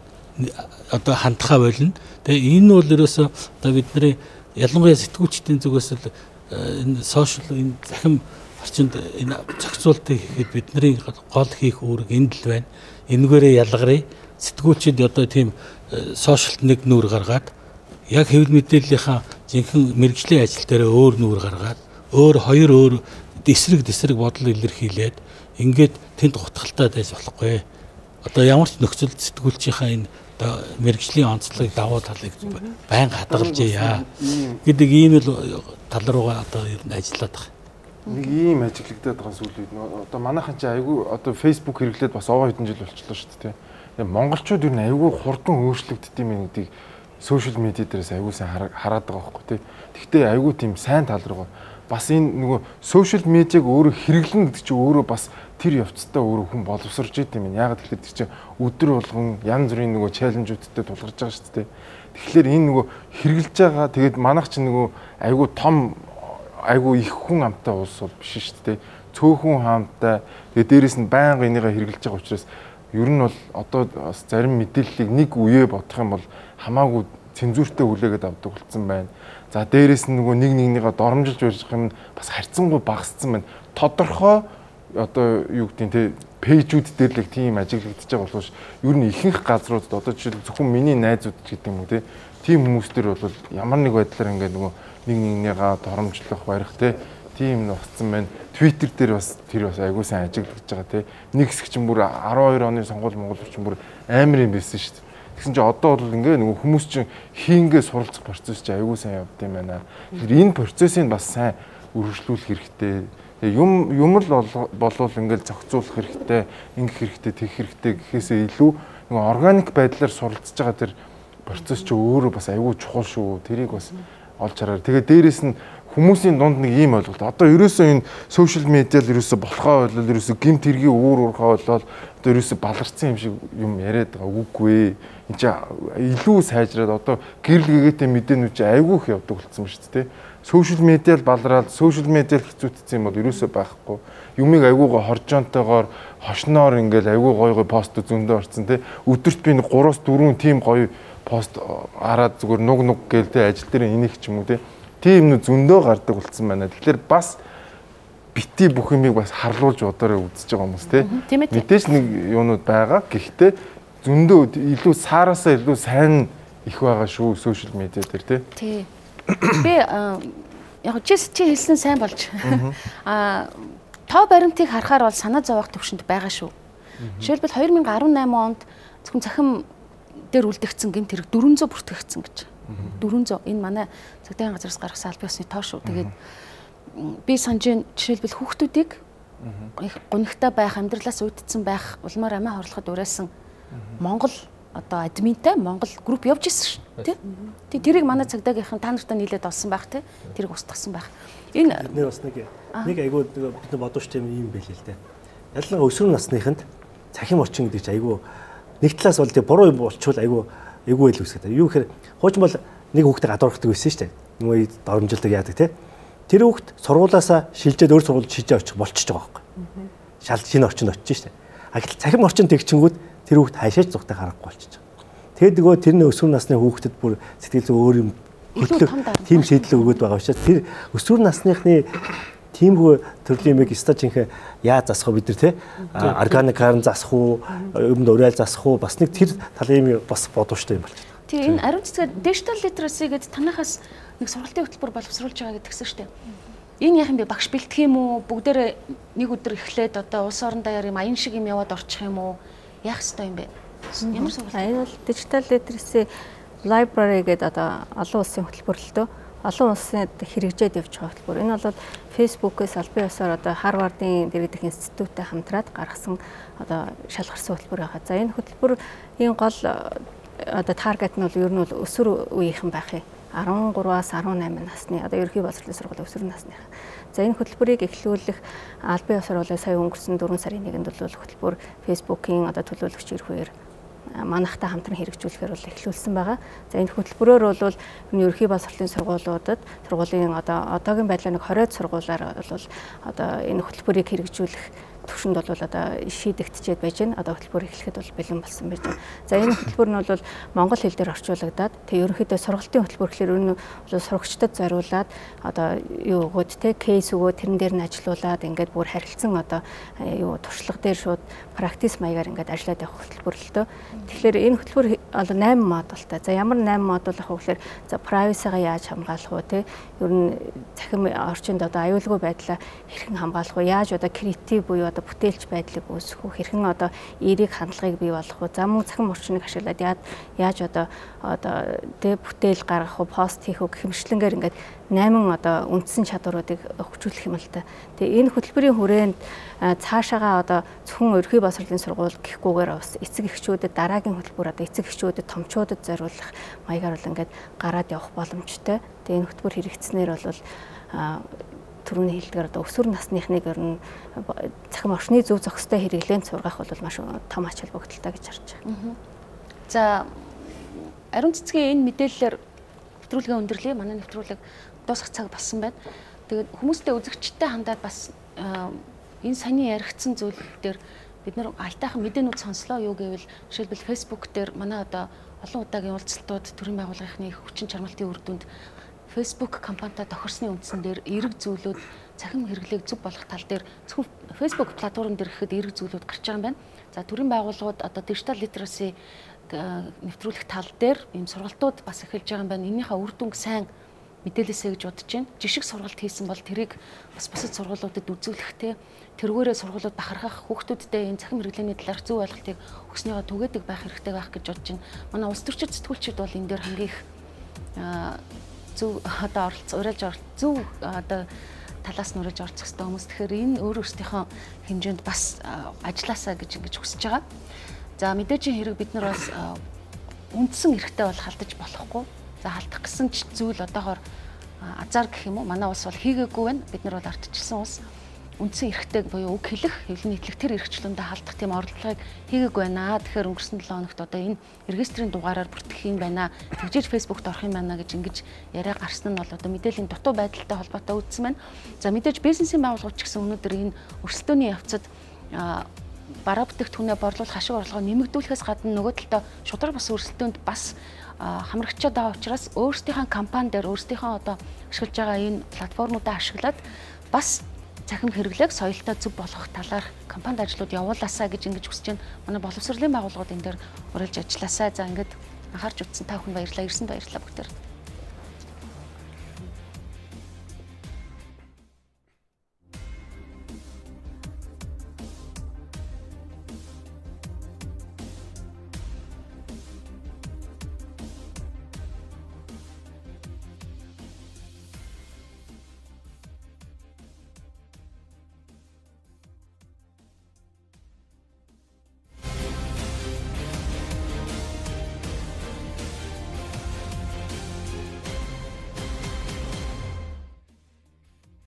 одоо хандхаа болно тэгээ энэ бол ерөөсөө одоо бидний ялангуяа сэтгүүлчдийн зүгээс л энэ сошиал энэ захим орчинд энэ зохицуултыг хийхэд бидний гол хийх үүрэг энд л байна. Энэгээрээ ялгарыг сэтгүүлчид одоо тийм сошиалт нэг нүүр гаргаад яг хэвлэл мэдээллийнхаа жинхэнэ мэрэгжлийн ажил дээр өөр нүүр гаргаад хоёр өөр эсрэг бодол илэрхийлээд ингээд тэнд гутгалтай байж болохгүй. Одоо ямар ч нөхцөлд сэтгүүлчийнхаа энэ одоо мэрэгжлийн онцлог давуу талыг байнга хадгалж яа гэдэг ийм л тал руугаа одоо ер нь ажиллаад байгаа. Нэг ийм ажиглагдаад байгаа зүйлүүд одоо манайхан чи айгүй одоо Facebook хэрэглээд бас овоо хэдэн жил болчихлоо шүү дээ. Тэгээ монголчууд ер нь айгүй хурдан өөрчлөгддөг юм гэдгийг сошиал медиа дээрээс айгүй сайн хараад байгаа байхгүй тий. Тэгвэл айгүй тийм сайн тал руугаа бас энэ нөгөө сошиал медиаг өөрөө хэрэглэнэ гэдэг чинь өөрөө бас тэр явцдаа өөрөө хүн боловсрж идэм юм. Ягаад гэвэл тэр чинь өдөр болгон янз бүрийн нөгөө чаленжүүдтэй тулгарч байгаа шүү дээ. Тэгэхээр энэ нөгөө хэрэгжилж байгаа тэгээд манайх чинь нөгөө айгүй том айгүй их хүн амтай улс бол биш шүү дээ. Цөөхөн хаамтай тэгээд дээрэс нь байнга энийгээ хэрэгжилж байгаа учраас ер нь бол одоо бас зарим мэдээллийг нэг үеэ бодох юм бол хамаагүй цензуртэй хүлээгээд авдаг болсон байна. За дээрэс нь нөгөө нэгнийгээ доромжилж барьж байгаа юм бас харьцангуй багассан байна. Тодорхой одоо юу гэдэг нь те пэйжүүд дээр л тийм ажиглагдаж байгаа боловч ер нь ихэнх газруудад одоо жишээл зөвхөн миний найзууд гэдэг юм уу те тийм хүмүүс төр бол ямар нэг байдлаар ингээд нөгөө нэгнийгээ доромжлох барих те тийм нухацсан байна. Twitter дээр бас тэр бас айгүй сайн ажиглагдаж байгаа те. Нэг хэсэг чинь бүр 12 оны сонгуул Монгол чинь бүр амар юм байсан шүү дээ. Тэгсэн чинь одоо бол ингээ нөгөө хүмүүс чинь хийнгээ суралцах процесс чинь айгүй сайн явд юм байна. Тэгэхээр энэ процессыг бас сайн үргэлжлүүлэх хэрэгтэй. Юм л болвол ингээл зохицуулах хэрэгтэй, ингэх хэрэгтэй, тэгэх хэрэгтэй гэхээсээ илүү нөгөө органик байдлаар суралцж байгаа тэр процесс чинь өөрөө бас айгүй чухал шүү. Тэрийг бас олж хараа. Тэгээд дээрэс нь хүмүүсийн дунд нэг ийм ойлголт. Одоо ерөөсөө энэ сошиал медиал ерөөсөө болохоо болол ерөөсөө гимт хэргийн уурхаа болол одоо ерөөсөө баларцсан юм шиг юм яриад байгаа үгүй. Энд чи илүү сайжраад одоо гэрэл гэгээтэй мэдээнүүд чи айгүй их явдаг болсон шүү дээ. Сошиал медиал балраад сошиал медиал хэцүүдсэн юм бол ерөөсөө байхгүй. Юмыг айгуугаа хоржоонтойгоор хошноор ингээл айгүй гоё пост зөндөө орцсон те. Өдөрт би 3-4 тийм гоё пост хараад зүгээр нуг гээл те ажил дээр энийг ч юм уу те. Тийм юмнууд зөндөө гардаг болсон байна. Тэгэхээр бас бити бүх юмыг бас харлуулж удаараа үзэж байгаа хүмүүс те. Мэдээж нэг юунууд байгаа. Гэхдээ зөндөө илүү саараасаа илүү сайн их байгаа шүү сошиал медиа дээр те. Тий. Би яг чи хэлсэн сайн болж. Тоо баримтыг харахаар бол санаа зовоох төвшөнд байгаа шүү. Жишээлбэл 2018 онд зөвхөн цахим дээр үлдэгдсэн гэмт хэрэг 400 бүртгэгдсэн гэж. 400 энэ манай цагдаагийн газраас гаргасан албан ёсны тоо шүү. Тэгээд би санаж жишээлбэл хүүхдүүдийг гунигтай байх, амьдралаас үүддсэн байх, улмаар амиа хорлоход уриалсан Монгол одоо админтай Монгол групп явж ирсэн шүү. Тий. Тэрийг манай цагдаагийнхан та нартай нийлээд олсон байх тий. Тэрийг устгасан байх. Энэ нэр бас нэг айгүй бид бодож тийм юм байл л дээ. ялангуяа өсвөр насныханд цахим орчин гэдэг чинь айгүй нэг талаас бол тэг буруу юм болчвол айгүй л үсгээд. Юу гэхээр хуучин бол нэг хүүхдээ гадуурхдаг байсан шүү дээ. Нөгөө доромжилдаг яадаг те. Тэр хүүхд сургуулаасаа шилжээд өөр сургуульд шилжээ очих болчихж байгаа байхгүй. Шал шинэ орчинд очиж шүү дээ. А гэтэл цахим орчин тэгчингүүд тэр хүүхд хаашаач зүгтээ гарахгүй болчихж байгаа. Тэгээд нөгөө тэрний өсвөр насны хүүхдэд бүр сэтгэл зүй өөр юм хөтлөх тийм шийдэл өгöd байгаа учраас тэр өсвөр насныхны тиймгүй төрлийн юмыг стажинхэ яаж засах вэ бид нар те органик харан засах уу өмнө уриал засах уу бас нэг тэр талын юм бас бодвочтой юм болж байна. Тийм энэ ариун цэцгээ digital literacy гэдэг танахаас нэг сургалтын хөтөлбөр боловсруулж байгаа гэдгсэн шүү дээ. Энэ яах юм бэ? Багш бэлтгэх юм уу? Бүгдээрээ нэг өдөр эхлээд одоо улс орон даяар юм аян шиг юм яваад орчих юм уу? Яах ёстой юм бэ? Ямар сургалт? Энэ бол digital literacy library гэдэг одоо олон улсын хөтөлбөрлөлтөө олон улсад хэрэгжээд явж байгаа хөтөлбөр. Энэ бол Facebook-ээс аль бие усаар одоо Harvard-ын дэргэдэх институттэй хамтраад гаргасан одоо шалгарсан хөтөлбөр байгаа. За энэ хөтөлбөрийн гол одоо таргет нь бол ер нь бол өсвөр үеийнхэн байх юм. 13-аас 18 насны одоо ерөнхий боловсролын сургуулийн өсвөр насныхан. За энэ хөтөлбөрийг эхлүүлэх аль бие усаар бол сая өнгөрсөн 4 сарын 1-нд бол хөтөлбөр Facebook-ийн одоо төлөөлөгч ирэх манайхтай хамтран хэрэгжүүлэхээр бол эхлүүлсэн байгаа. За энэ хөтөлбөрөөр бол ерөнхий боловсролын сургуулийн одоо одоогийн байдлаар нэг 20 сургуулиар бол одоо энэ хөтөлбөрийг хэрэгжүүлэх төвшөнд бол одоо шийдэгдчихэд байж байна. Одоо хөтөлбөр эхлэхэд бол бэлэн болсон байж байна. За энэ хөтөлбөр нь бол монгол хэл дээр орчуулагдаад тэгээ ерөнхийдөө сургалтын хөтөлбөр гэхэлэр ер нь сурагчдад зориулаад одоо юу өгөөд те кейс өгөөд тэрэн дээр нь ажилуулад ингээд бүр харилцан одоо юу туршлага дээр шууд практис маягаар ингээд ажиллаад явах хөтөлбөр л дөө. Тэгэхээр энэ хөтөлбөр 8 модультай. За ямар 8 модуль авах вэ гэхээр за privacy-га яаж хамгаалах вэ те ер нь цахим орчинд одоо аюулгүй байдлаа хэрхэн хамгаалах вэ? Яаж одоо креатив буюу одоо бүтээлч байдлыг үүсгэх үү, хэрхэн одоо эерэг хандлагыг бий болгох уу, за мөн цахим орчныг ашиглаад яаж одоо тэ бүтээл гаргах уу, пост хийх үү гэх мэтлэнгээр ингээд 8 одоо үндсэн чадваруудыг хөгжүүлэх юм л та. Тэгээ энэ хөтөлбөрийн хүрээнд цаашаага одоо зөвхөн ерөнхий боловсролын сургууль гэхгүйгээр бас эцэг эхчүүдэд дараагийн хөтөлбөр одоо эцэг эхчүүдэд томчуудад зориулах маягаар бол ингээд гараад явах боломжтой. Тэгээ энэ хөтөлбөр хэрэгжснээр бол түрүүний хэлдгээр одоо өсвөр насныхныг ер нь цахим орчны зөв зохистой хэрэглээнд сургах бол маш том ач холбогдолтой гэж харж байгаа. За ариун цэцгийн энэ мэдээллээр нэвтрүүлгийн өндөрлөе. Манай нэвтрүүлэг дуусах цаг болсон байна. Тэгээд хүмүүстэй үзэгчтэй хандаад бас энэ саний яригдсан зүйл дээр бид нар альтайхан мэдээнүүд сонслоо. Юу гэвэл жишээлбэл Facebook дээр манай одоо олон удаагийн уулзалтууд төрийн байгууллагын хүчин чармайлтын үр дүнд Facebook компанитай тохирсны үндсэн дээр эерэг зүйлүүд цахим хэрэглээг зөв болгох тал дээр зөвхөн Facebook платформ дээр ихэд эерэг зүйлүүд гарч байгаа юм байна. За төрийн байгууллагууд одоо digital literacy нэвтрүүлэх тал дээр ийм сургалтууд бас эхэлж байгаа юм байна. Энийхээ үр дүнг сайн мэдээлэлсэй гэж бодож байна. Жишг сургалт хийсэн бол тэрийг бас бусад сургуулиудад үзүүлэхтэй тэргээрээ сургуулиуд бахархах хүүхдүүдтэй энэ цахим хэрэглээний талаар зөв ойлголтыг өгснөөгөө түгээдэг байх хэрэгтэй байх гэж бодож байна. Манай улс төрчид сэтгүүлчид бол энэ дээр хамгийн их зөв одоо зөв одоо талаас нь урьж орцох хэрэгтэй хүмүүс. Тэгэхээр энэ өөр өөрсдийнхөө хэмжээнд бас ажилласаа гэж ингэж хүсэж байгаа. За мэдээжийн хэрэг бид нар бас үндсэн эрхтэй бол халдаж болохгүй. За халдах гэсэн зүйл одоогоор азар гэх юм уу манай улс бол хийгээгүй байна. Бид нар бол ардчилсан улс. Үндсэн эрхтэй буюу үг хэлэх, хэвлэлийн нийтлэг тэр эрхчлөндөө халдах тийм оролдлогыг хийгээгүй байна. Тэгэхээр өнгөрсөн 7 хоногт одоо энэ регистрийн дугаараар бүртгэх юм байна. Тэгжээж Facebook-т орох юм байна гэж ингэж яриа гарсан нь бол одоо мэдээллийн дутуу байдалтай холбоотой үүдсэн байна. За мэдээж бизнесийн байгууллагууд ч гэсэн өнөөдөр энэ өрсөлдөөний явцад бараа бүтээгдэхүүнээ борлуулах ашиг орлогоо нэмэгдүүлэхээс гадна нөгөө талдаа шудраг бас өрсөлдөөнд бас хамрагчаад байгаа учраас өөрсдийнхөө компани дээр өөрсдийнхөө одоо ашиглаж байгаа энэ платформуудаа ашиглаад бас цахим хэрэглээг соёлтой зөв болгох талаар компанид ажлууд явуулаасаа гэж ингэж хүсэж байна. Манай боловсролын байгууллагууд энэ дээр урилж ажилласаа. За ингээд анхаарч үзсэн та бүхэн баярлалаа. Ирсэнд баярлалаа бүгдээр.